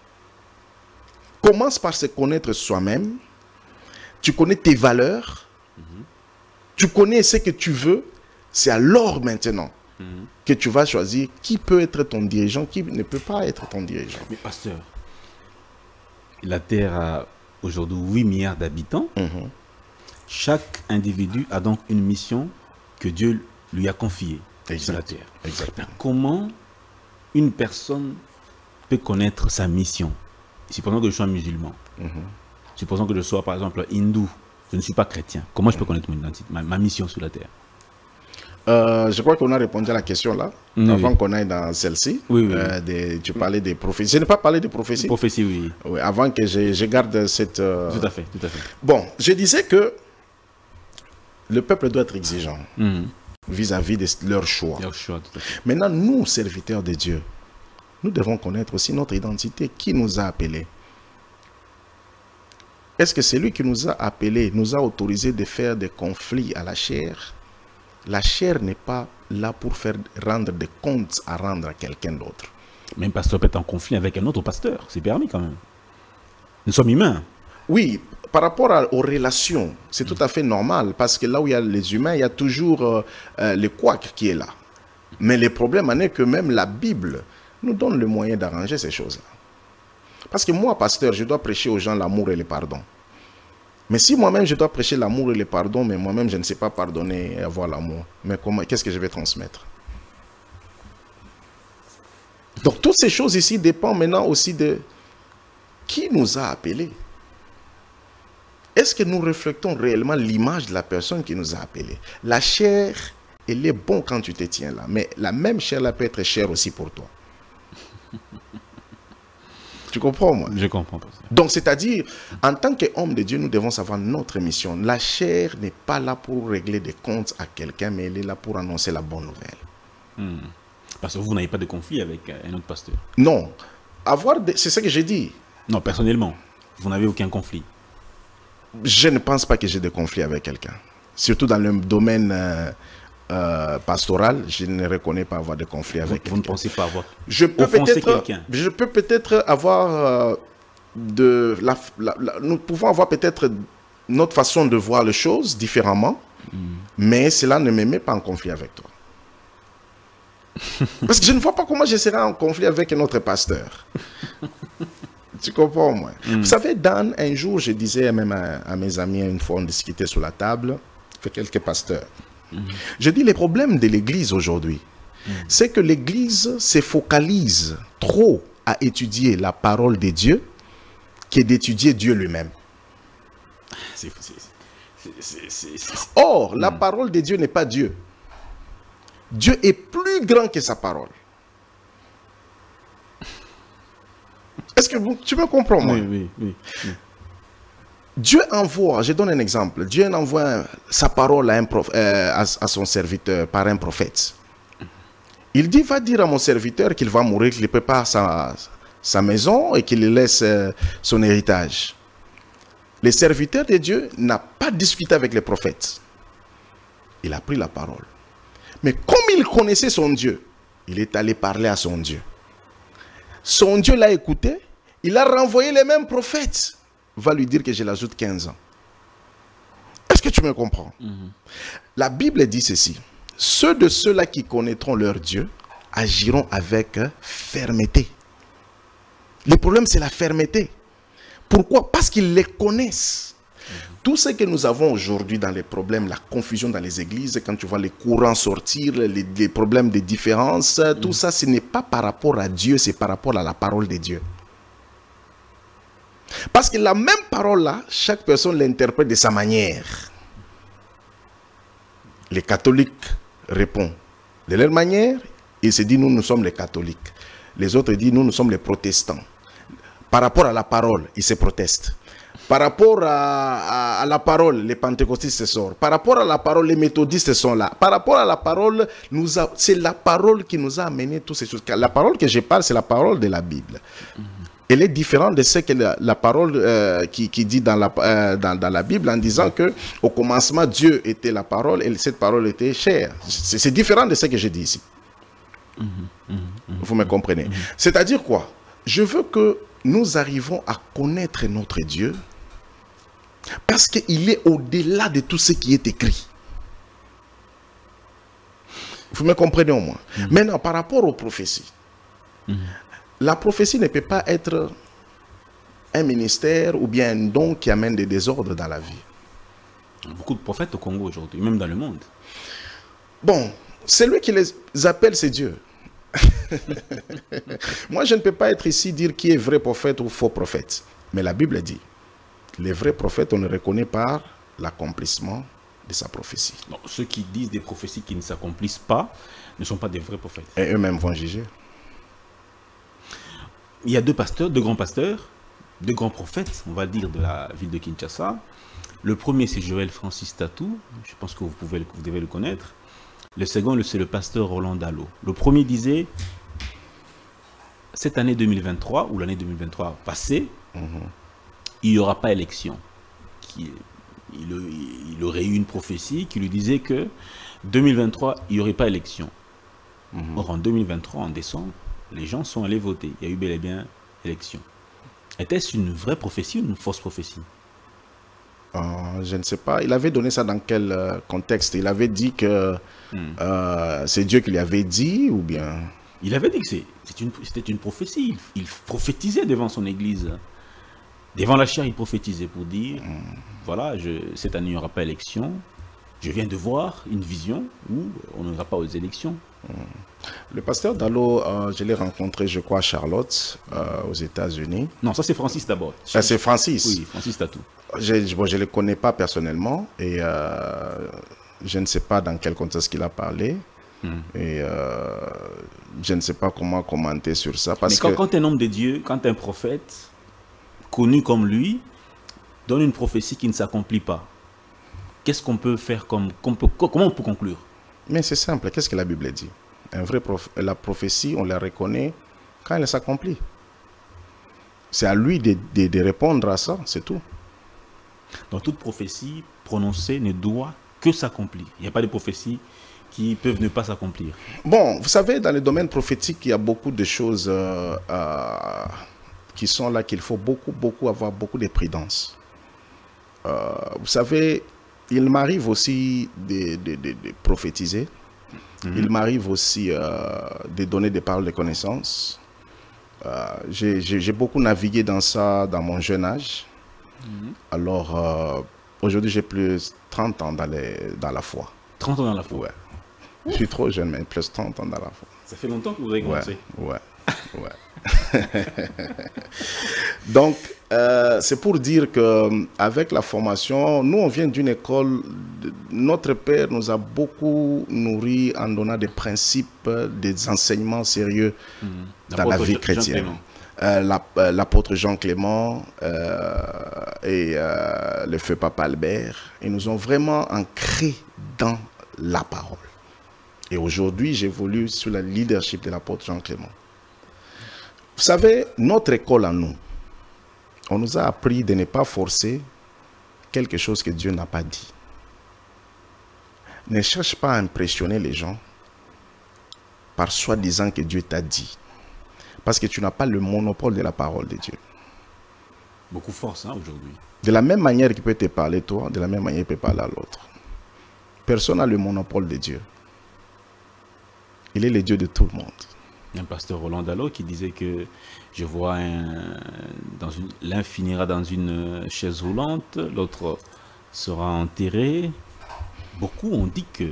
Commence par se connaître soi-même. Tu connais tes valeurs. Tu connais ce que tu veux. C'est alors maintenant que tu vas choisir qui peut être ton dirigeant, qui ne peut pas être ton dirigeant. Mais pasteur, la Terre a aujourd'hui 8 milliards d'habitants. Chaque individu a donc une mission que Dieu lui a confiée sur la Terre. Exactement. Comment une personne peut connaître sa mission? Supposons que je sois musulman. Supposons que je sois par exemple hindou. Je ne suis pas chrétien. Comment je peux connaître mon identité, ma mission sur la Terre? Je crois qu'on a répondu à la question là, avant qu'on aille dans celle-ci. Oui, oui. Tu parlais des prophéties. Je n'ai pas parlé des prophéties. Prophéties, oui. Oui, avant que je garde cette... Tout à fait, tout à fait. Bon, je disais que le peuple doit être exigeant vis-à-vis de leur choix. Leur choix, tout à fait. Maintenant, nous, serviteurs de Dieu, nous devons connaître aussi notre identité. Qui nous a appelés? Est-ce que celui qui nous a appelés nous a autorisé de faire des conflits à la chair? La chair n'est pas là pour rendre des comptes à rendre à quelqu'un d'autre. Même pasteur peut être en conflit avec un autre pasteur. C'est permis quand même. Nous sommes humains. Oui, par rapport aux relations, c'est tout à fait normal. Parce que là où il y a les humains, il y a toujours le couac qui est là. Mais le problème en est que même la Bible nous donne le moyen d'arranger ces choses-là. Parce que moi, pasteur, je dois prêcher aux gens l'amour et le pardon. Mais si moi-même je dois prêcher l'amour et le pardon, mais moi-même je ne sais pas pardonner et avoir l'amour, mais qu'est-ce que je vais transmettre? Donc toutes ces choses ici dépendent maintenant aussi de qui nous a appelés. Est-ce que nous reflétons réellement l'image de la personne qui nous a appelés? La chair, elle est bonne quand tu te tiens là, mais la même chair là peut être chère aussi pour toi. Tu comprends, moi? Je comprends. Donc, c'est-à-dire, en tant qu'homme de Dieu, nous devons savoir notre mission. La chair n'est pas là pour régler des comptes à quelqu'un, mais elle est là pour annoncer la bonne nouvelle. Parce que vous n'avez pas de conflit avec un autre pasteur? Non. C'est ce que j'ai dit. Non, personnellement, vous n'avez aucun conflit? Je ne pense pas que j'ai de conflit avec quelqu'un. Surtout dans le domaine pastoral, je ne reconnais pas avoir de conflit avec quelqu'un. Vous ne pensez pas avoir offensé quelqu'un? Je peux peut-être avoir... nous pouvons avoir peut-être notre façon de voir les choses différemment, mais cela ne me met pas en conflit avec toi. Parce que je ne vois pas comment je serai en conflit avec un autre pasteur. Tu comprends, moi? Vous savez, Dan, un jour, je disais même à mes amis, une fois on discutait sur la table, avec quelques pasteurs. Je dis, les problèmes de l'Église aujourd'hui, c'est que l'Église se focalise trop à étudier la parole de Dieu que d'étudier Dieu lui-même. Or, la parole de Dieu n'est pas Dieu. Dieu est plus grand que sa parole. Est-ce que tu me comprends, moi? Oui. Dieu envoie, je donne un exemple, Dieu envoie sa parole à son serviteur par un prophète. Il dit, va dire à mon serviteur qu'il va mourir, qu'il prépare sa maison et qu'il laisse son héritage. Le serviteur de Dieu n'a pas discuté avec les prophètes. Il a pris la parole. Mais comme il connaissait son Dieu, il est allé parler à son Dieu. Son Dieu l'a écouté, il a renvoyé les mêmes prophètes. Va lui dire que je l'ajoute 15 ans. Est-ce que tu me comprends? La Bible dit ceci. Ceux de ceux-là qui connaîtront leur Dieu agiront avec fermeté. Le problème, c'est la fermeté. Pourquoi? Parce qu'ils les connaissent. Tout ce que nous avons aujourd'hui dans les problèmes, la confusion dans les églises, quand tu vois les courants sortir, les problèmes de différence, tout ça, ce n'est pas par rapport à Dieu, c'est par rapport à la parole de Dieu. Parce que la même parole-là, chaque personne l'interprète de sa manière. Les catholiques répondent de leur manière, ils se disent, nous sommes les catholiques. Les autres disent, nous sommes les protestants. Par rapport à la parole, ils se protestent. Par rapport à la parole, les pentecôtistes sortent. Par rapport à la parole, les méthodistes sont là. Par rapport à la parole, c'est la parole qui nous a amené toutes ces choses. La parole que je parle, c'est la parole de la Bible. Elle est différente de ce que la parole qui dit dans la Bible, en disant que au commencement, Dieu était la parole et cette parole était chère. C'est différent de ce que je dis ici. Vous me comprenez? C'est-à-dire quoi? Je veux que nous arrivons à connaître notre Dieu parce qu'il est au-delà de tout ce qui est écrit. Vous me comprenez au moins? Maintenant, par rapport aux prophéties, la prophétie ne peut pas être un ministère ou bien un don qui amène des désordres dans la vie. Beaucoup de prophètes au Congo aujourd'hui, même dans le monde. Bon, celui qui les appelle, c'est Dieu. Moi, je ne peux pas être ici dire qui est vrai prophète ou faux prophète. Mais la Bible dit, les vrais prophètes, on les reconnaît par l'accomplissement de sa prophétie. Non, ceux qui disent des prophéties qui ne s'accomplissent pas ne sont pas des vrais prophètes. Et eux-mêmes vont juger. Il y a deux grands pasteurs, deux grands prophètes, on va dire, de la ville de Kinshasa. Le premier, c'est Joël Francis Tatou. Je pense que vous devez le connaître. Le second, c'est le pasteur Roland Dallot. Le premier disait, cette année 2023, ou l'année 2023 passée, il n'y aura pas élection. Il aurait eu une prophétie qui lui disait que 2023, il n'y aurait pas élection. Or, en 2023, en décembre, les gens sont allés voter. Il y a eu bel et bien élection. Était-ce une vraie prophétie ou une fausse prophétie? Je ne sais pas. Il avait donné ça dans quel contexte? Il avait dit que c'est Dieu qui lui avait dit ou bien... Il avait dit que c'était une prophétie. Il prophétisait devant son église. Devant la chair, il prophétisait pour dire, voilà, cette année, il n'y aura pas élection. Je viens de voir une vision où on n'ira pas aux élections. Le pasteur Dallot, je l'ai rencontré, je crois, à Charlotte, aux États-Unis. Non, ça c'est Francis d'abord. C'est Francis. Oui, Francis Tatou. Je ne le connais pas personnellement et je ne sais pas dans quel contexte il a parlé. Et je ne sais pas comment commenter sur ça. Parce Mais quand un homme de Dieu, quand un prophète connu comme lui donne une prophétie qui ne s'accomplit pas, qu'est-ce qu'on peut faire comment on peut conclure? Mais c'est simple, qu'est-ce que la Bible dit? La prophétie, on la reconnaît quand elle s'accomplit. C'est à lui de répondre à ça, c'est tout. Donc toute prophétie prononcée ne doit que s'accomplir. Il n'y a pas de prophéties qui peuvent ne pas s'accomplir. Bon, vous savez, dans le domaine prophétique, il y a beaucoup de choses qui sont là qu'il faut avoir beaucoup de prudence. Vous savez, il m'arrive aussi de prophétiser. Il m'arrive aussi de donner des paroles de connaissance. J'ai beaucoup navigué dans ça dans mon jeune âge. Alors, aujourd'hui, j'ai plus de 30 ans dans la foi. 30 ans dans la foi? Ouais. Je suis trop jeune, mais plus de 30 ans dans la foi. Ça fait longtemps que vous avez commencé? Ouais. Donc, c'est pour dire qu'avec la formation, nous, on vient d'une école, notre père nous a beaucoup nourri en donnant des principes, des enseignements sérieux dans la vie chrétienne. L'apôtre Jean Clément et le feu Papa Albert, ils nous ont vraiment ancrés dans la parole. Et aujourd'hui, j'évolue sous le leadership de l'apôtre Jean Clément. Vous savez, notre école à nous, on nous a appris de ne pas forcer quelque chose que Dieu n'a pas dit. Ne cherche pas à impressionner les gens par soi-disant que Dieu t'a dit. Parce que tu n'as pas le monopole de la parole de Dieu. Beaucoup force aujourd'hui. De la même manière qu'il peut te parler toi, de la même manière il peut parler à l'autre. Personne n'a le monopole de Dieu. Il est le Dieu de tout le monde. Un pasteur Roland Dallot qui disait que je vois l'un finira dans une chaise roulante, l'autre sera enterré. Beaucoup ont dit que...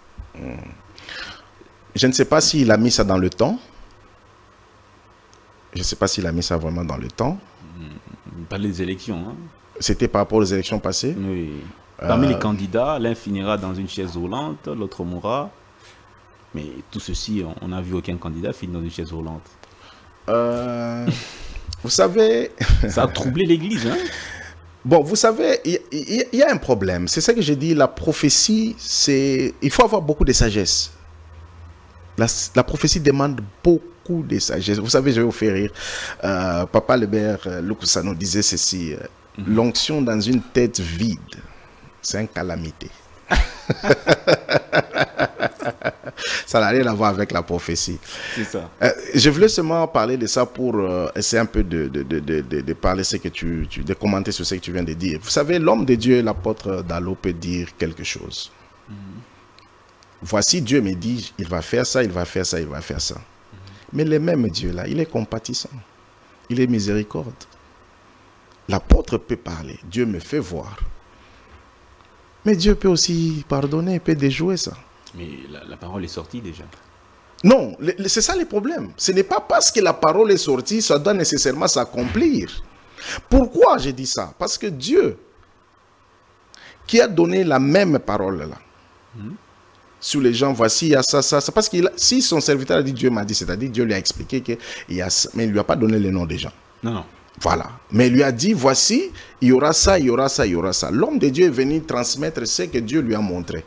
Je ne sais pas s'il a mis ça dans le temps. Je ne sais pas s'il a mis ça vraiment dans le temps. Pas les élections. Hein. C'était par rapport aux élections passées? Oui. Parmi les candidats, l'un finira dans une chaise roulante, l'autre mourra. Mais tout ceci, on n'a vu aucun candidat finir dans une chaise roulante. Vous savez... Ça a troublé l'Église, hein? Bon, vous savez, il y a un problème. C'est ça que j'ai dit, la prophétie, c'est... Il faut avoir beaucoup de sagesse. La prophétie demande beaucoup de sagesse. Vous savez, je vais vous faire rire. Papa Lebert Lukusano disait ceci. L'onction dans une tête vide, c'est une calamité. Ça n'a rien à voir avec la prophétie. C'est ça. Je voulais seulement parler de ça pour essayer un peu de parler de commenter sur ce que tu viens de dire. Vous savez, l'homme de Dieu, l'apôtre Dallot, peut dire quelque chose. Voici, Dieu me dit, il va faire ça, il va faire ça, il va faire ça. Mais le même Dieu là, il est compatissant. Il est miséricorde. L'apôtre peut parler. Dieu me fait voir. Mais Dieu peut aussi pardonner, il peut déjouer ça. Mais la parole est sortie déjà. Non, c'est ça le problème. Ce n'est pas parce que la parole est sortie, ça doit nécessairement s'accomplir. Pourquoi j'ai dit ça? Parce que Dieu, qui a donné la même parole là, sur les gens, voici, il y a ça, ça, ça. Parce que si son serviteur a dit Dieu m'a dit, c'est-à-dire Dieu lui a expliqué qu'il y a ça, mais il ne lui a pas donné le nom des gens. Non, non. Voilà. Mais il lui a dit, voici, il y aura ça, il y aura ça, il y aura ça. L'homme de Dieu est venu transmettre ce que Dieu lui a montré.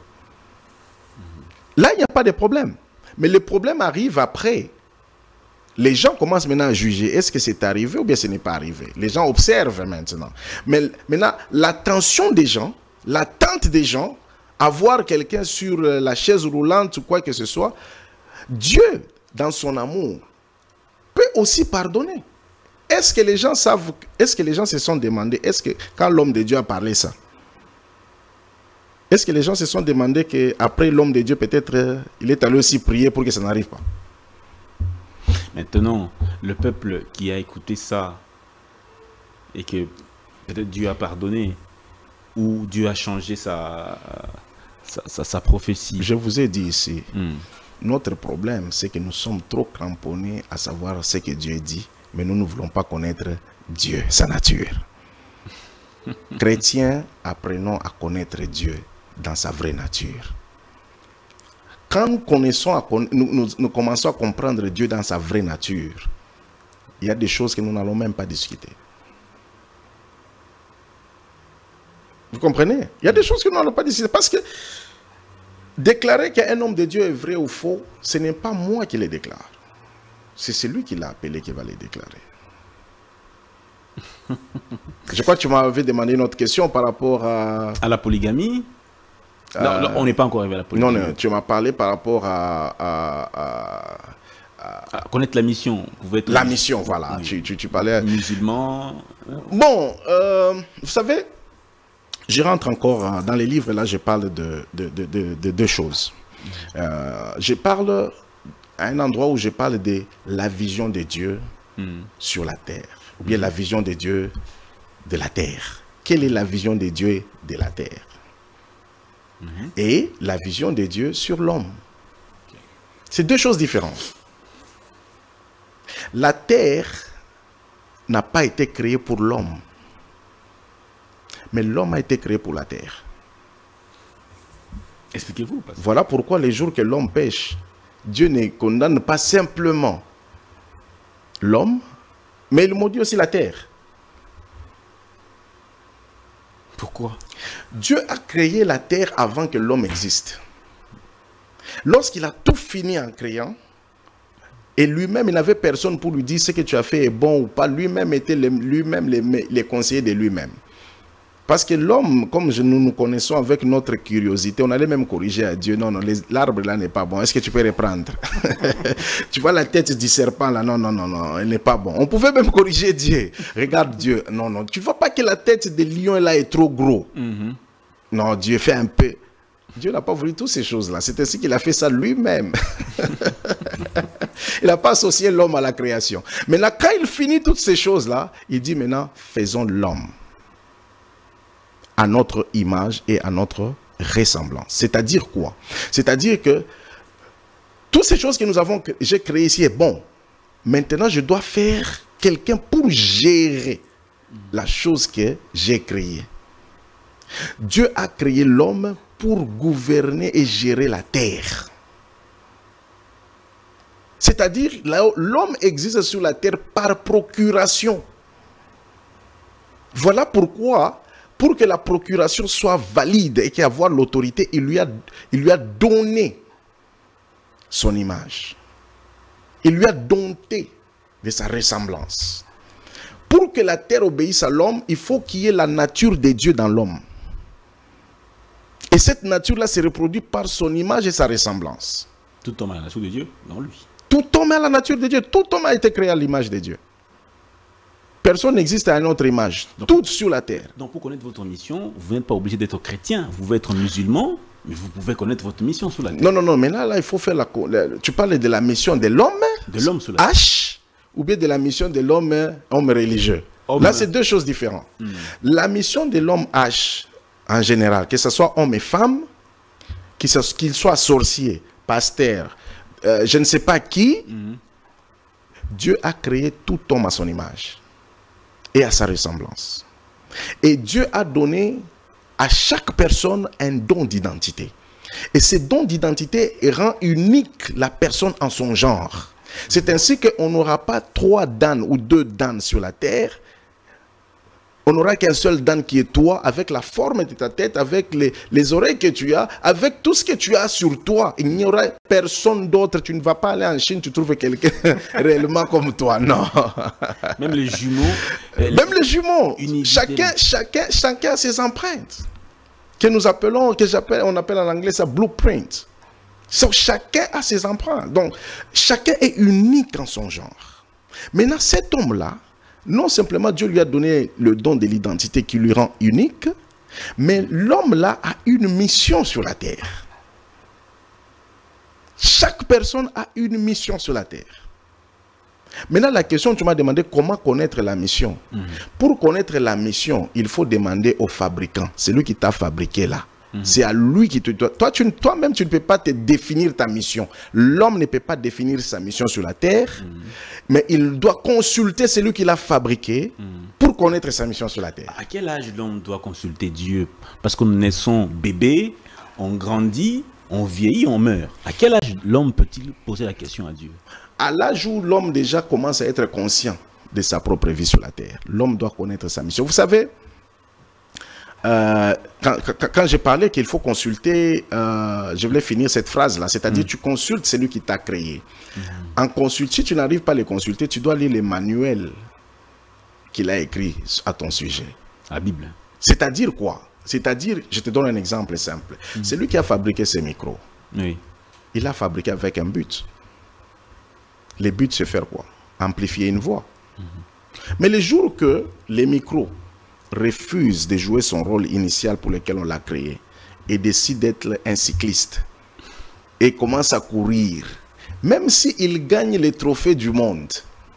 Là, il n'y a pas de problème. Mais le problème arrive après. Les gens commencent maintenant à juger. Est-ce que c'est arrivé ou bien ce n'est pas arrivé? Les gens observent maintenant. Mais maintenant, l'attention des gens, l'attente des gens, à voir quelqu'un sur la chaise roulante ou quoi que ce soit, Dieu, dans son amour, peut aussi pardonner. Est-ce que les gens savent, est-ce que les gens se sont demandé, est-ce que quand l'homme de Dieu a parlé ça, est-ce que les gens se sont demandé qu'après l'homme de Dieu, peut-être, il est allé aussi prier pour que ça n'arrive pas? Maintenant, le peuple qui a écouté ça et que peut-être Dieu a pardonné ou Dieu a changé sa prophétie. Je vous ai dit ici, notre problème, c'est que nous sommes trop cramponnés à savoir ce que Dieu dit, mais nous ne voulons pas connaître Dieu, sa nature. Chrétiens, apprenons à connaître Dieu dans sa vraie nature. Quand nous commençons à comprendre Dieu dans sa vraie nature, il y a des choses que nous n'allons même pas discuter. Vous comprenez? Il y a des choses que nous n'allons pas discuter. Parce que déclarer qu'un homme de Dieu est vrai ou faux, ce n'est pas moi qui le déclare. C'est celui qui l'a appelé qui va le déclarer. Je crois que tu m'avais demandé une autre question par rapport à la polygamie. Non, on n'est pas encore arrivé à la polygamie. Non, tu m'as parlé par rapport à connaître la mission. La mission, voilà. Oui. Tu parlais... Musulman. Bon, vous savez, je rentre encore dans les livres, là je parle de deux choses. Je parle à un endroit où je parle de la vision de Dieu sur la terre. Ou bien la vision de Dieu de la terre. Quelle est la vision de Dieu de la terre? Et la vision de Dieu sur l'homme. C'est deux choses différentes. La terre n'a pas été créée pour l'homme. Mais l'homme a été créé pour la terre. Expliquez-vous. Voilà pourquoi les jours que l'homme pêche, Dieu ne condamne pas simplement l'homme, mais il maudit aussi la terre. Pourquoi? Dieu a créé la terre avant que l'homme existe. Lorsqu'il a tout fini en créant, et lui-même, il n'avait personne pour lui dire ce que tu as fait est bon ou pas, lui-même était les conseillers de lui-même. Parce que l'homme, comme nous nous connaissons avec notre curiosité, on allait même corriger à Dieu. Non, non, l'arbre là n'est pas bon. Est-ce que tu peux reprendre? Tu vois la tête du serpent là? Non, non, non, non, elle n'est pas bon. On pouvait même corriger Dieu. Regarde Dieu. Non, non, tu ne vois pas que la tête de lion là est trop gros. Non, Dieu fait un peu. Dieu n'a pas voulu toutes ces choses-là. C'est ainsi qu'il a fait ça lui-même. Il n'a pas associé l'homme à la création. Maintenant, quand il finit toutes ces choses-là, il dit maintenant, faisons l'homme à notre image et à notre ressemblance. C'est-à-dire quoi? C'est-à-dire que toutes ces choses que j'ai créées ici est bon. Maintenant, je dois faire quelqu'un pour gérer la chose que j'ai créée. Dieu a créé l'homme pour gouverner et gérer la terre. C'est-à-dire, l'homme existe sur la terre par procuration. Voilà pourquoi, pour que la procuration soit valide et qu'avoir l'autorité, il lui a donné son image. Il lui a dompté de sa ressemblance. Pour que la terre obéisse à l'homme, il faut qu'il y ait la nature de Dieu dans l'homme. Et cette nature-là se reproduit par son image et sa ressemblance. Tout homme a la nature de Dieu dans lui. Tout homme a la nature de Dieu. Tout homme a été créé à l'image de Dieu. Personne n'existe à une autre image. Donc, tout sur la terre. Donc pour connaître votre mission, vous n'êtes pas obligé d'être chrétien. Vous pouvez être musulman, mais vous pouvez connaître votre mission sur la terre. Non. Mais là, il faut faire tu parles de la mission de l'homme. De l'homme sur la terre. H, ou bien de la mission de l'homme, homme religieux. Là, c'est deux choses différentes. La mission de l'homme H, en général, que ce soit homme et femme, qu'il soit sorcier, pasteur, je ne sais pas qui, Dieu a créé tout homme à son image et à sa ressemblance. Et Dieu a donné à chaque personne un don d'identité. Et ce don d'identité rend unique la personne en son genre. C'est ainsi qu'on n'aura pas 3 Dan ou 2 Dan sur la terre. On n'aura qu'un seul Dan qui est toi, avec la forme de ta tête, avec les oreilles que tu as, avec tout ce que tu as sur toi. Il n'y aura personne d'autre. Tu ne vas pas aller en Chine, tu trouves quelqu'un réellement comme toi. Non. Même les jumeaux. Même les jumeaux. Chacun a ses empreintes. On appelle en anglais ça blueprint. Chacun a ses empreintes. Donc, chacun est unique en son genre. Maintenant, cet homme-là, non simplement Dieu lui a donné le don de l'identité qui lui rend unique, mais l'homme-là a une mission sur la terre. Chaque personne a une mission sur la terre. Maintenant, la question, tu m'as demandé comment connaître la mission. Pour connaître la mission, il faut demander au fabricant. C'est lui qui t'a fabriqué là. C'est à lui qui te doit. Toi-même, tu ne peux pas te définir ta mission. L'homme ne peut pas définir sa mission sur la terre, mais il doit consulter celui qui l'a fabriqué pour connaître sa mission sur la terre. À quel âge l'homme doit consulter Dieu? Parce que nous naissons bébés, on grandit, on vieillit, on meurt. À quel âge l'homme peut-il poser la question à Dieu? À l'âge où l'homme déjà commence à être conscient de sa propre vie sur la terre, l'homme doit connaître sa mission. Vous savez, quand j'ai parlé qu'il faut consulter, je voulais finir cette phrase-là, c'est-à-dire tu consultes celui qui t'a créé. En consultant, si tu n'arrives pas à les consulter, tu dois lire les manuels qu'il a écrits à ton sujet. La Bible. C'est-à-dire quoi? C'est-à-dire, je te donne un exemple simple. Celui qui a fabriqué ces micros, il a fabriqué avec un but. Le but, c'est faire quoi? Amplifier une voix. Mais le jour que les micros refuse de jouer son rôle initial pour lequel on l'a créé et décide d'être un cycliste et commence à courir, même s'il gagne les trophées du monde,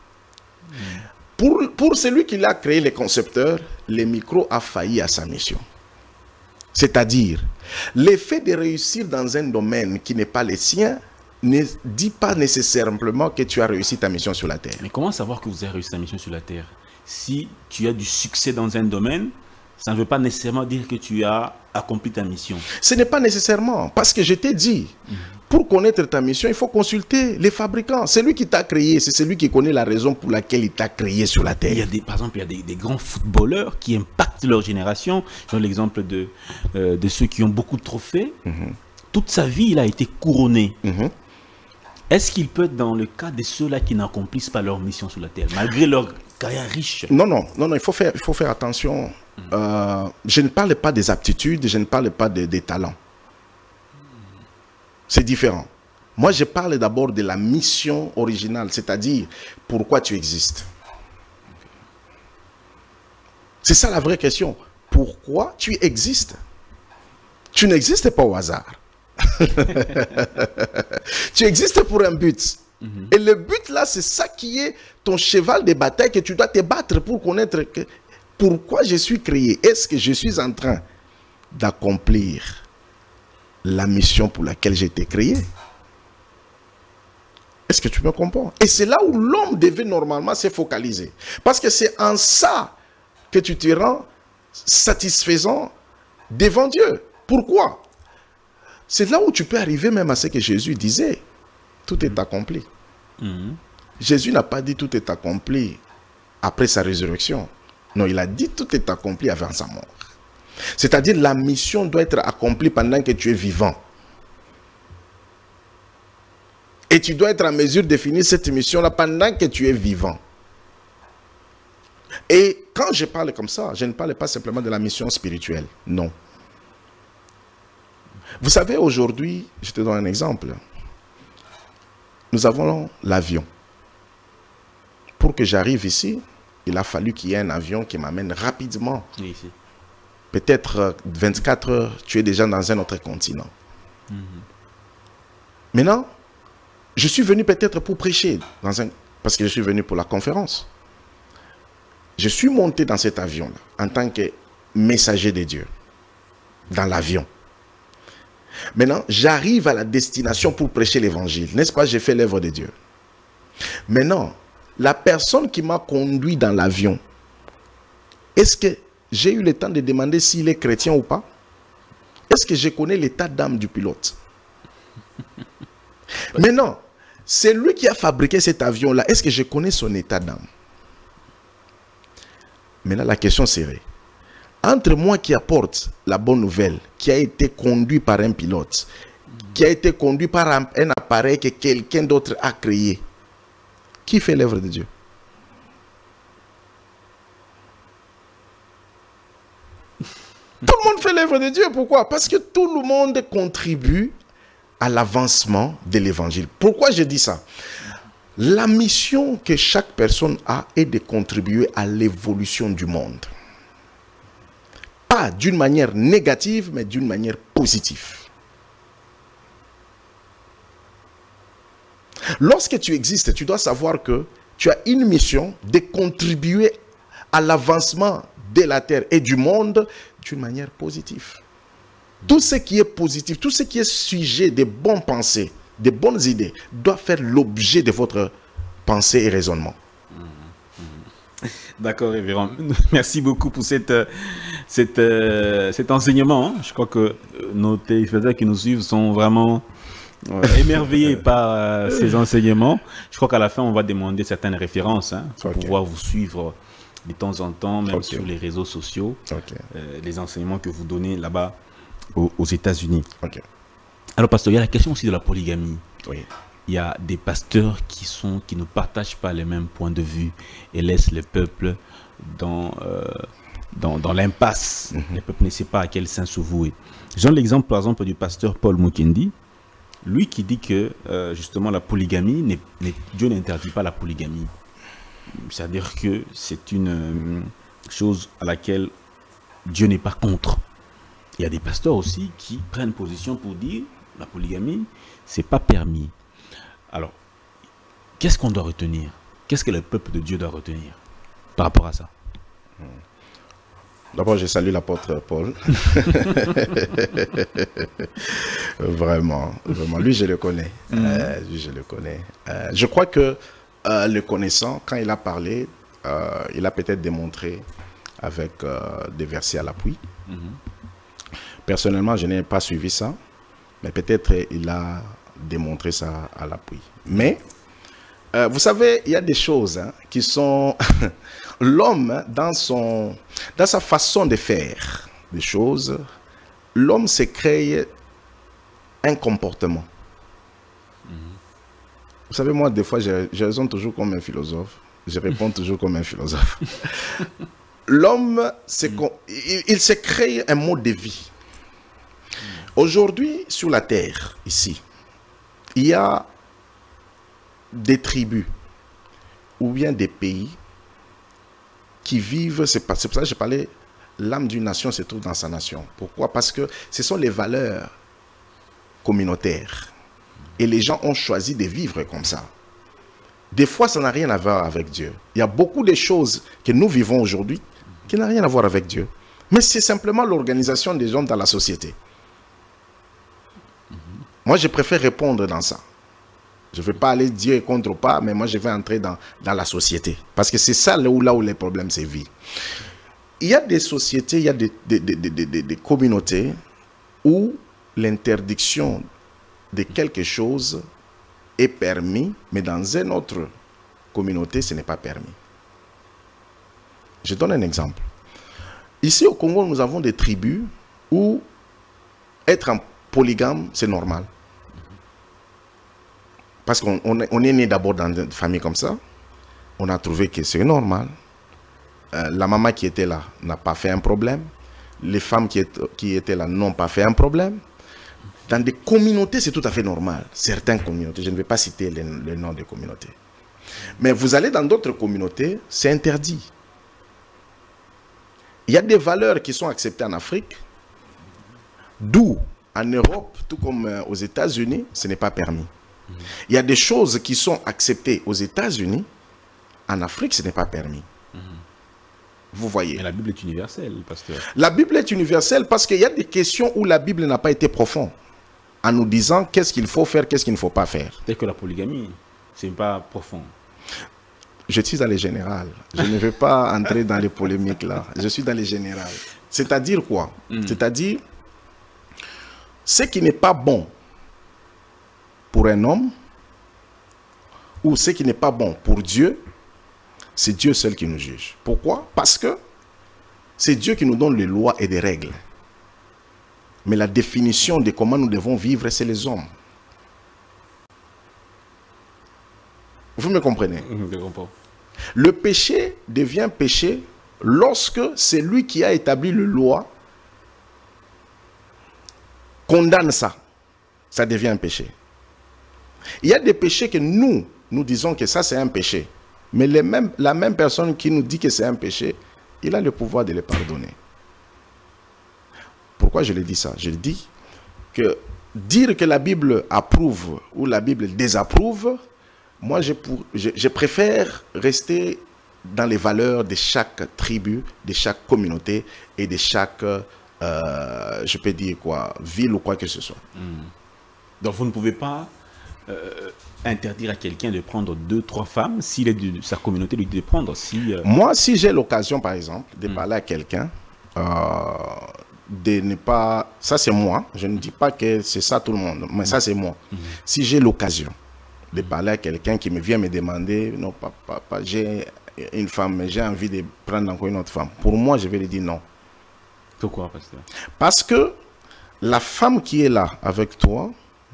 pour celui qui l'a créé, les concepteurs, le micro a failli à sa mission. C'est-à-dire, l'effet de réussir dans un domaine qui n'est pas le sien ne dit pas nécessairement que tu as réussi ta mission sur la terre. Mais comment savoir que vous avez réussi ta mission sur la terre? Si tu as du succès dans un domaine, ça ne veut pas nécessairement dire que tu as accompli ta mission. Ce n'est pas nécessairement, parce que je t'ai dit, pour connaître ta mission, il faut consulter les fabricants. C'est lui qui t'a créé, c'est celui qui connaît la raison pour laquelle il t'a créé sur la terre. Par exemple, il y a des grands footballeurs qui impactent leur génération. J'ai l'exemple de ceux qui ont beaucoup de trophées. Toute sa vie, il a été couronné. Est-ce qu'il peut être dans le cas de ceux-là qui n'accomplissent pas leur mission sur la terre, malgré leur carrière riche? Non, il faut faire attention. Je ne parle pas des aptitudes, je ne parle pas des talents. C'est différent. Moi, je parle d'abord de la mission originale, c'est-à-dire pourquoi tu existes. C'est ça la vraie question. Pourquoi tu existes? Tu n'existes pas au hasard. Tu existes pour un but. Et le but là, c'est ça qui est ton cheval de bataille, que tu dois te battre pour connaître pourquoi je suis créé. Est-ce que je suis en train d'accomplir la mission pour laquelle j'ai été créé? Est-ce que tu me comprends? Et c'est là où l'homme devait normalement se focaliser. Parce que c'est en ça que tu te rends satisfaisant devant Dieu. Pourquoi? C'est là où tu peux arriver même à ce que Jésus disait. Tout est accompli. Jésus n'a pas dit tout est accompli après sa résurrection. Non, il a dit tout est accompli avant sa mort. C'est-à-dire la mission doit être accomplie pendant que tu es vivant. Et tu dois être en mesure de finir cette mission-là pendant que tu es vivant. Et quand je parle comme ça, je ne parle pas simplement de la mission spirituelle. Non. Vous savez, aujourd'hui, je te donne un exemple. Nous avons l'avion. Pour que j'arrive ici, il a fallu qu'il y ait un avion qui m'amène rapidement. Ici. Peut-être 24 heures, tu es déjà dans un autre continent. Maintenant, je suis venu peut-être pour prêcher, parce que je suis venu pour la conférence. Je suis monté dans cet avion-là, en tant que messager de Dieu, dans l'avion. Maintenant, j'arrive à la destination pour prêcher l'évangile. N'est-ce pas? J'ai fait l'œuvre de Dieu. Maintenant, la personne qui m'a conduit dans l'avion, est-ce que j'ai eu le temps de demander s'il est chrétien ou pas? Est-ce que je connais l'état d'âme du pilote? Maintenant, c'est lui qui a fabriqué cet avion-là. Est-ce que je connais son état d'âme? Maintenant, la question serait, entre moi qui apporte la bonne nouvelle, qui a été conduit par un pilote, qui a été conduit par un appareil que quelqu'un d'autre a créé, qui fait l'œuvre de Dieu? Tout le monde fait l'œuvre de Dieu. Pourquoi? Parce que tout le monde contribue à l'avancement de l'évangile. Pourquoi je dis ça? La mission que chaque personne a est de contribuer à l'évolution du monde. Pas d'une manière négative, mais d'une manière positive. Lorsque tu existes, tu dois savoir que tu as une mission de contribuer à l'avancement de la terre et du monde d'une manière positive. Tout ce qui est positif, tout ce qui est sujet de bonnes pensées, de bonnes idées, doit faire l'objet de votre pensée et raisonnement. D'accord, révérend. Merci beaucoup pour cet enseignement. Je crois que nos téléspectateurs qui nous suivent sont vraiment émerveillés par ces enseignements. Je crois qu'à la fin, on va demander certaines références pour pouvoir vous suivre de temps en temps, même sur les réseaux sociaux, les enseignements que vous donnez là-bas aux États-Unis. Alors, pasteur, il y a la question aussi de la polygamie. Il y a des pasteurs qui ne partagent pas les mêmes points de vue et laissent le peuple dans l'impasse. Le peuple ne sait pas à quel saint se vouer. J'ai l'exemple, par exemple, du pasteur Paul Mukendi, lui qui dit que justement la polygamie, Dieu n'interdit pas la polygamie. C'est-à-dire que c'est une chose à laquelle Dieu n'est pas contre. Il y a des pasteurs aussi qui prennent position pour dire la polygamie, c'est pas permis. Alors, qu'est-ce qu'on doit retenir? Qu'est-ce que le peuple de Dieu doit retenir par rapport à ça? D'abord, je salue l'apôtre Paul. Vraiment, vraiment. Lui, je le connais. Lui, je le connais. Je crois que le connaissant, quand il a parlé, il a peut-être démontré avec des versets à l'appui. Personnellement, je n'ai pas suivi ça, mais peut-être il a démontré ça à l'appui. Mais, vous savez, il y a des choses qui sont... L'homme, dans sa façon de faire des choses, l'homme se crée un comportement. Vous savez, moi, des fois, je raisonne toujours comme un philosophe. Je réponds toujours comme un philosophe. L'homme, il se crée un mode de vie. Aujourd'hui, sur la terre, ici, il y a des tribus ou bien des pays qui vivent, c'est pour ça que j'ai parlé, l'âme d'une nation se trouve dans sa nation. Pourquoi? Parce que ce sont les valeurs communautaires. Et les gens ont choisi de vivre comme ça. Des fois, ça n'a rien à voir avec Dieu. Il y a beaucoup de choses que nous vivons aujourd'hui qui n'ont rien à voir avec Dieu. Mais c'est simplement l'organisation des hommes dans la société. Moi, je préfère répondre dans ça. Je ne vais pas aller Dieu est contre ou pas, mais moi, je vais entrer dans la société. Parce que c'est ça là où les problèmes se vivent. Il y a des sociétés, il y a des communautés où l'interdiction de quelque chose est permis, mais dans une autre communauté, ce n'est pas permis. Je donne un exemple. Ici au Congo, nous avons des tribus où être en polygame, c'est normal. Parce qu'on est né d'abord dans une famille comme ça. On a trouvé que c'est normal. La maman qui était là n'a pas fait un problème. Les femmes qui étaient là n'ont pas fait un problème. Dans des communautés, c'est tout à fait normal. Certaines communautés, je ne vais pas citer le nom des communautés. Mais vous allez dans d'autres communautés, c'est interdit. Il y a des valeurs qui sont acceptées en Afrique, d'où en Europe, tout comme aux États-Unis, ce n'est pas permis. Il y a des choses qui sont acceptées aux États-Unis, en Afrique, ce n'est pas permis. Vous voyez. Mais la Bible est universelle, pasteur. La Bible est universelle parce qu'il y a des questions où la Bible n'a pas été profonde, en nous disant qu'est-ce qu'il faut faire, qu'est-ce qu'il ne faut pas faire. C'est que la polygamie, ce n'est pas profond. Je suis dans les générales. Je ne vais pas entrer dans les polémiques là. Je suis dans les générales. C'est-à-dire quoi? C'est-à-dire, ce qui n'est pas bon pour un homme, ou ce qui n'est pas bon pour Dieu, c'est Dieu seul qui nous juge. Pourquoi? Parce que c'est Dieu qui nous donne les lois et des règles. Mais la définition de comment nous devons vivre, c'est les hommes. Vous me comprenez? Je comprends. Le péché devient péché lorsque c'est lui qui a établi la loi condamne ça. Ça devient un péché. Il y a des péchés que nous disons que ça c'est un péché. Mais la même personne qui nous dit que c'est un péché, il a le pouvoir de les pardonner. Pourquoi je le dis ça? Je le dis que dire que la Bible approuve ou la Bible désapprouve, moi je préfère rester dans les valeurs de chaque tribu, de chaque communauté et de chaque, je peux dire quoi, ville ou quoi que ce soit. Donc vous ne pouvez pas interdire à quelqu'un de prendre 2, 3 femmes s'il est de sa communauté lui dit de prendre. Moi, si j'ai l'occasion, par exemple, de parler à quelqu'un, de ne pas... Ça, c'est moi. Je ne dis pas que c'est ça tout le monde, mais ça, c'est moi. Si j'ai l'occasion de parler à quelqu'un qui me vient me demander, non, papa, j'ai une femme, mais j'ai envie de prendre encore une autre femme. Pour moi, je vais lui dire non. Pourquoi, pasteur? Parce que la femme qui est là avec toi,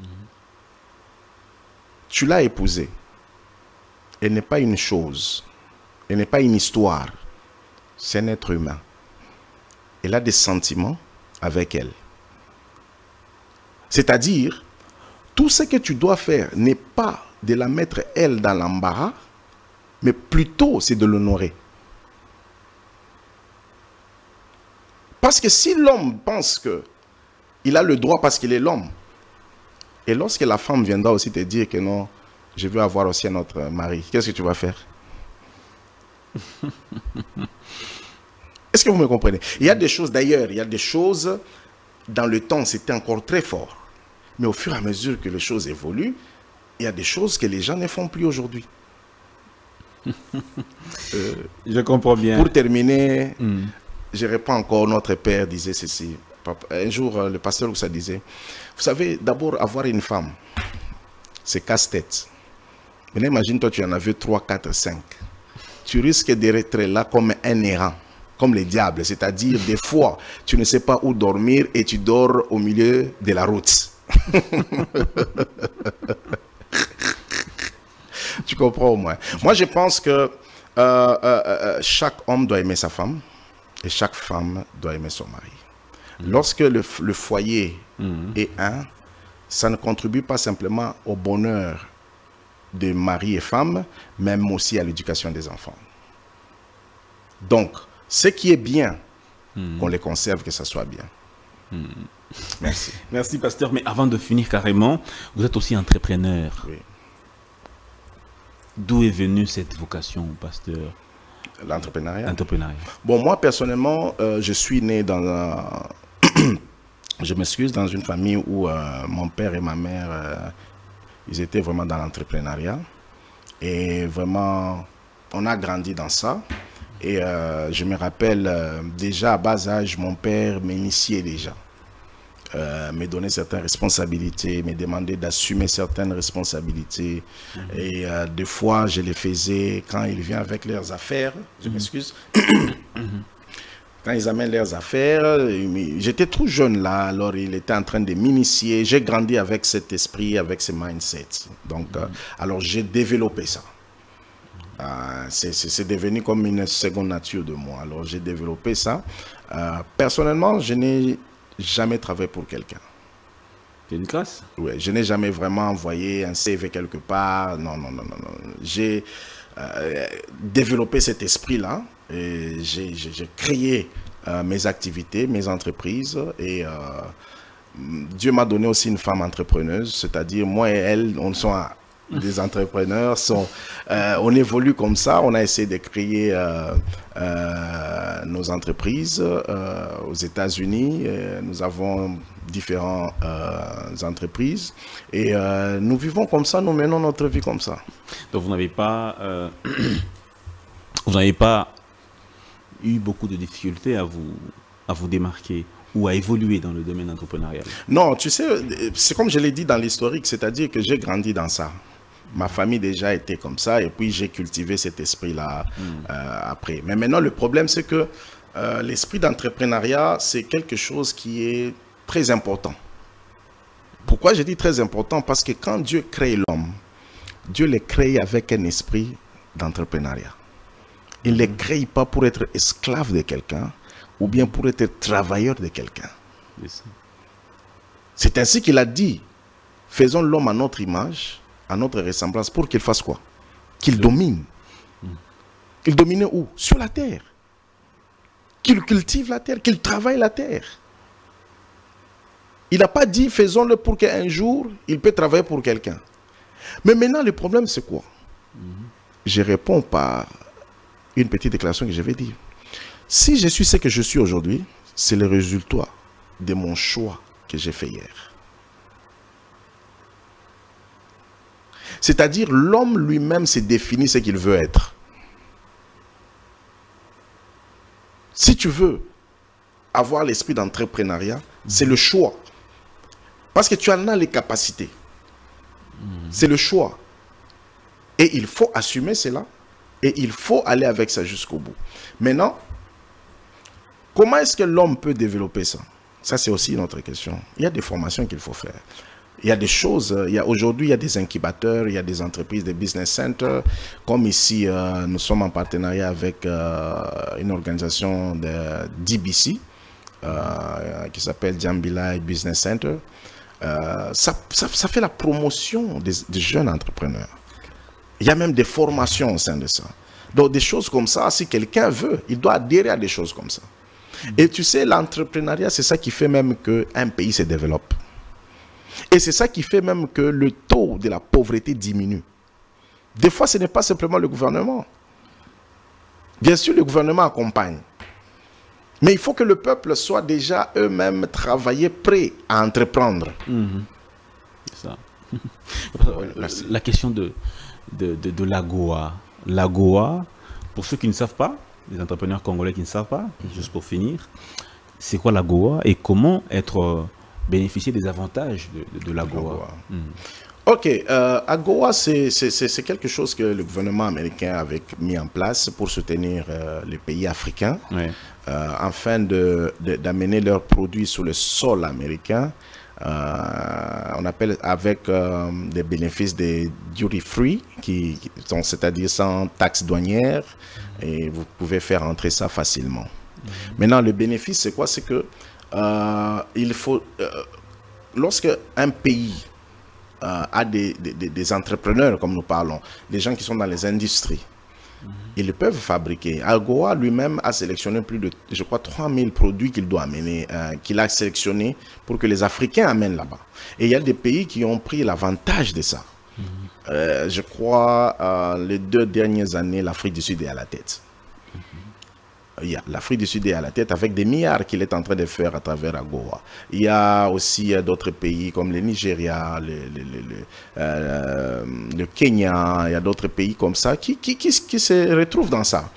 tu l'as épousée. Elle n'est pas une chose. Elle n'est pas une histoire. C'est un être humain. Elle a des sentiments avec elle. C'est-à-dire, tout ce que tu dois faire n'est pas de la mettre elle dans l'embarras, mais plutôt c'est de l'honorer. Parce que si l'homme pense qu'il a le droit parce qu'il est l'homme, et lorsque la femme viendra aussi te dire que non, je veux avoir aussi un autre mari, qu'est-ce que tu vas faire? Est-ce que vous me comprenez? Il y a des choses d'ailleurs, il y a des choses, dans le temps c'était encore très fort. Mais au fur et à mesure que les choses évoluent, il y a des choses que les gens ne font plus aujourd'hui. Je comprends bien. Pour terminer, je réponds encore, notre père disait ceci. Un jour, le pasteur ça disait, vous savez, d'abord avoir une femme, c'est casse-tête. Mais imagine, toi, tu en as vu 3, 4, 5. Tu risques d'être là comme un errant, comme les diables. C'est-à-dire, des fois, tu ne sais pas où dormir et tu dors au milieu de la route. Tu comprends au moins. Moi, je pense que chaque homme doit aimer sa femme et chaque femme doit aimer son mari. Lorsque le foyer est un, ça ne contribue pas simplement au bonheur de mari et femme, même aussi à l'éducation des enfants. Donc, ce qui est bien, qu'on les conserve, que ça soit bien. Merci. Merci, pasteur. Mais avant de finir carrément, vous êtes aussi entrepreneur. Oui. D'où est venue cette vocation, pasteur? L'entrepreneuriat. Bon, moi, personnellement, je suis né dans un... je m'excuse, dans une famille où mon père et ma mère, ils étaient vraiment dans l'entrepreneuriat. Et vraiment, on a grandi dans ça. Et je me rappelle, déjà à bas âge, mon père m'initiait déjà. Me donner certaines responsabilités, me demander d'assumer certaines responsabilités. Et des fois, je les faisais quand ils viennent avec leurs affaires. Je m'excuse. Quand ils amènent leurs affaires, j'étais trop jeune là, alors il était en train de m'initier. J'ai grandi avec cet esprit, avec ce mindset. Donc, alors j'ai développé ça. C'est devenu comme une seconde nature de moi. Alors j'ai développé ça. Personnellement, je n'ai jamais travaillé pour quelqu'un. C'est une classe? Oui, je n'ai jamais vraiment envoyé un CV quelque part. Non. J'ai développé cet esprit-là. J'ai créé mes activités, mes entreprises. Et Dieu m'a donné aussi une femme entrepreneuse. C'est-à-dire, moi et elle, on sont des entrepreneurs. On évolue comme ça. On a essayé de créer nos entreprises aux États-Unis. Nous avons différentes entreprises et nous vivons comme ça, nous menons notre vie comme ça. Donc vous n'avez pas eu beaucoup de difficultés à vous démarquer ou à évoluer dans le domaine entrepreneurial? Non, tu sais, c'est comme je l'ai dit dans l'historique, c'est-à-dire que j'ai grandi dans ça. Ma famille déjà était comme ça et puis j'ai cultivé cet esprit-là après. Mais maintenant, le problème, c'est que l'esprit d'entrepreneuriat, c'est quelque chose qui est très important. Pourquoi je dis très important? Parce que quand Dieu crée l'homme, Dieu le crée avec un esprit d'entrepreneuriat. Il ne le crée pas pour être esclave de quelqu'un ou bien pour être travailleur de quelqu'un. C'est ainsi qu'il a dit, faisons l'homme à notre image, à notre ressemblance, pour qu'il fasse quoi? Qu'il domine. Il domine où? Sur la terre. Qu'il cultive la terre, qu'il travaille la terre. Il n'a pas dit faisons-le pour qu'un jour, il peut travailler pour quelqu'un. Mais maintenant, le problème, c'est quoi? Je réponds par une petite déclaration que je vais dire. Si je suis ce que je suis aujourd'hui, c'est le résultat de mon choix que j'ai fait hier. C'est-à-dire, l'homme lui-même se définit ce qu'il veut être. Si tu veux avoir l'esprit d'entrepreneuriat, c'est le choix. Parce que tu en as les capacités. C'est le choix. Et il faut assumer cela. Et il faut aller avec ça jusqu'au bout. Maintenant, comment est-ce que l'homme peut développer ça? Ça, c'est aussi une autre question. Il y a des formations qu'il faut faire. Il y a des choses, aujourd'hui il y a des incubateurs, il y a des entreprises, des business centers, comme ici nous sommes en partenariat avec une organisation de DBC qui s'appelle Jambilai Business Center. Ça fait la promotion des jeunes entrepreneurs. Il y a même des formations au sein de ça. Donc des choses comme ça, si quelqu'un veut, il doit adhérer à des choses comme ça. Et tu sais, l'entrepreneuriat, c'est ça qui fait même qu'un pays se développe. Et c'est ça qui fait même que le taux de la pauvreté diminue. Des fois, ce n'est pas simplement le gouvernement. Bien sûr, le gouvernement accompagne. Mais il faut que le peuple soit déjà eux-mêmes travaillés, prêts à entreprendre. C'est ça. La question de l'AGOA. L'AGOA, pour ceux qui ne savent pas, les entrepreneurs congolais qui ne savent pas, juste pour finir, c'est quoi l'AGOA et comment bénéficier des avantages de l'AGOA? Ok, AGOA, c'est quelque chose que le gouvernement américain avait mis en place pour soutenir les pays africains, afin d'amener leurs produits sur le sol américain. On appelle avec des bénéfices des duty free, c'est-à-dire sans taxes douanières, et vous pouvez faire entrer ça facilement. Maintenant, le bénéfice, c'est quoi? C'est que il faut, lorsque un pays a des entrepreneurs, comme nous parlons, des gens qui sont dans les industries, ils peuvent fabriquer. AGOA lui-même a sélectionné plus de, je crois, 3000 produits qu'il doit amener, qu'il a sélectionné pour que les Africains amènent là-bas. Et il y a des pays qui ont pris l'avantage de ça. Je crois, les 2 dernières années, l'Afrique du Sud est à la tête. L'Afrique du Sud est à la tête avec des milliards qu'il est en train de faire à travers AGOA. Il y a aussi d'autres pays comme le Nigeria, le Kenya, il y a d'autres pays comme ça qui se retrouvent dans ça.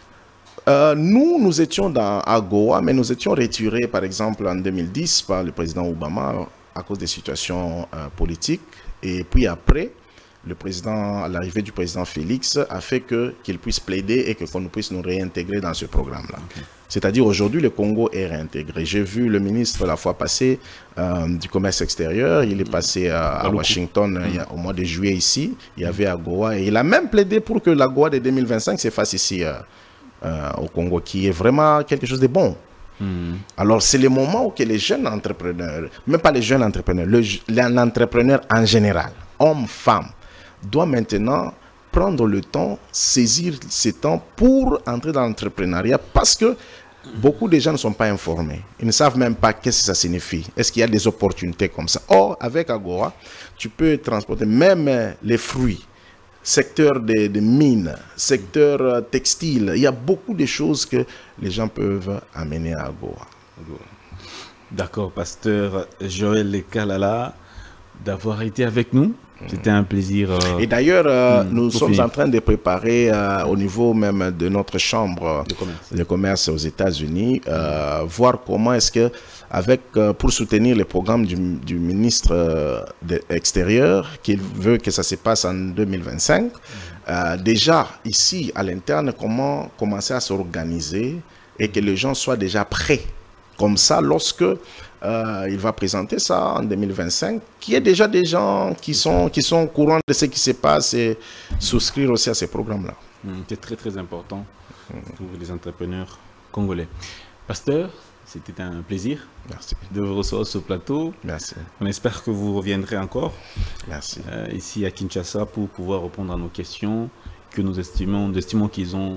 Nous étions dans AGOA, mais nous étions retirés, par exemple, en 2010 par le président Obama à cause des situations politiques. Et puis après, l'arrivée du président Félix a fait qu'il puisse plaider et qu'on puisse nous réintégrer dans ce programme-là. Okay. C'est-à-dire aujourd'hui, le Congo est réintégré. J'ai vu le ministre la fois passée du commerce extérieur. Il est passé à Washington au mois de juillet ici. Il y avait AGOA et il a même plaidé pour que l'AGOA de 2025 se fasse ici au Congo, qui est vraiment quelque chose de bon. Alors, c'est le moment où que les jeunes entrepreneurs, même pas les jeunes entrepreneurs, l'entrepreneur en général, hommes, femmes, doit maintenant prendre le temps, saisir ces temps pour entrer dans l'entrepreneuriat parce que beaucoup de gens ne sont pas informés. Ils ne savent même pas qu'est-ce que ça signifie. Est-ce qu'il y a des opportunités comme ça? Or, avec AGOA, tu peux transporter même les fruits, secteur des mines, secteur textile. Il y a beaucoup de choses que les gens peuvent amener à AGOA. D'accord, pasteur Joël Kalala, d'avoir été avec nous. C'était un plaisir. Et d'ailleurs, nous sommes en train de préparer au niveau même de notre chambre de commerce aux États-Unis, voir comment est-ce que, pour soutenir le programme du ministre extérieur, qui veut que ça se passe en 2025, déjà ici à l'interne, comment commencer à s'organiser et que les gens soient déjà prêts. Comme ça, lorsque il va présenter ça en 2025, qu'il y ait déjà des gens qui sont au courant de ce qui se passe et souscrire aussi à ces programmes-là. C'est très très important pour les entrepreneurs congolais. Pasteur, c'était un plaisir. Merci. De vous recevoir sur ce plateau. Merci. On espère que vous reviendrez encore. Merci. Ici à Kinshasa pour pouvoir répondre à nos questions que nous estimons qu'ils ont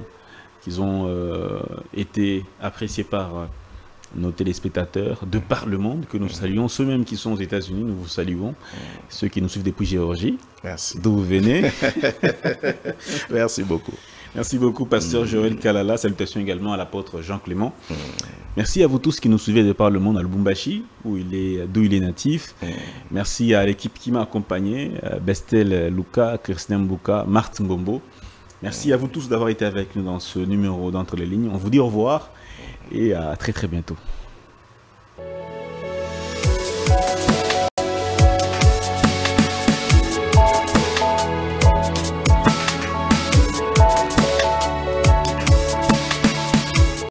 été appréciés par nos téléspectateurs de par le monde, que nous saluons. Ceux même qui sont aux États-Unis, nous vous saluons. Ceux qui nous suivent depuis Géorgie, d'où vous venez. Merci beaucoup. Merci beaucoup, pasteur Joël Kalala. Salutations également à l'apôtre Jean Clément. Merci à vous tous qui nous suivez de par le monde à Lubumbashi, d'où il est natif. Merci à l'équipe qui m'a accompagné, Bestel Luka, Christian Mbouka, Martin Ngombo. Merci à vous tous d'avoir été avec nous dans ce numéro d'Entre les lignes. On vous dit au revoir et à très très bientôt.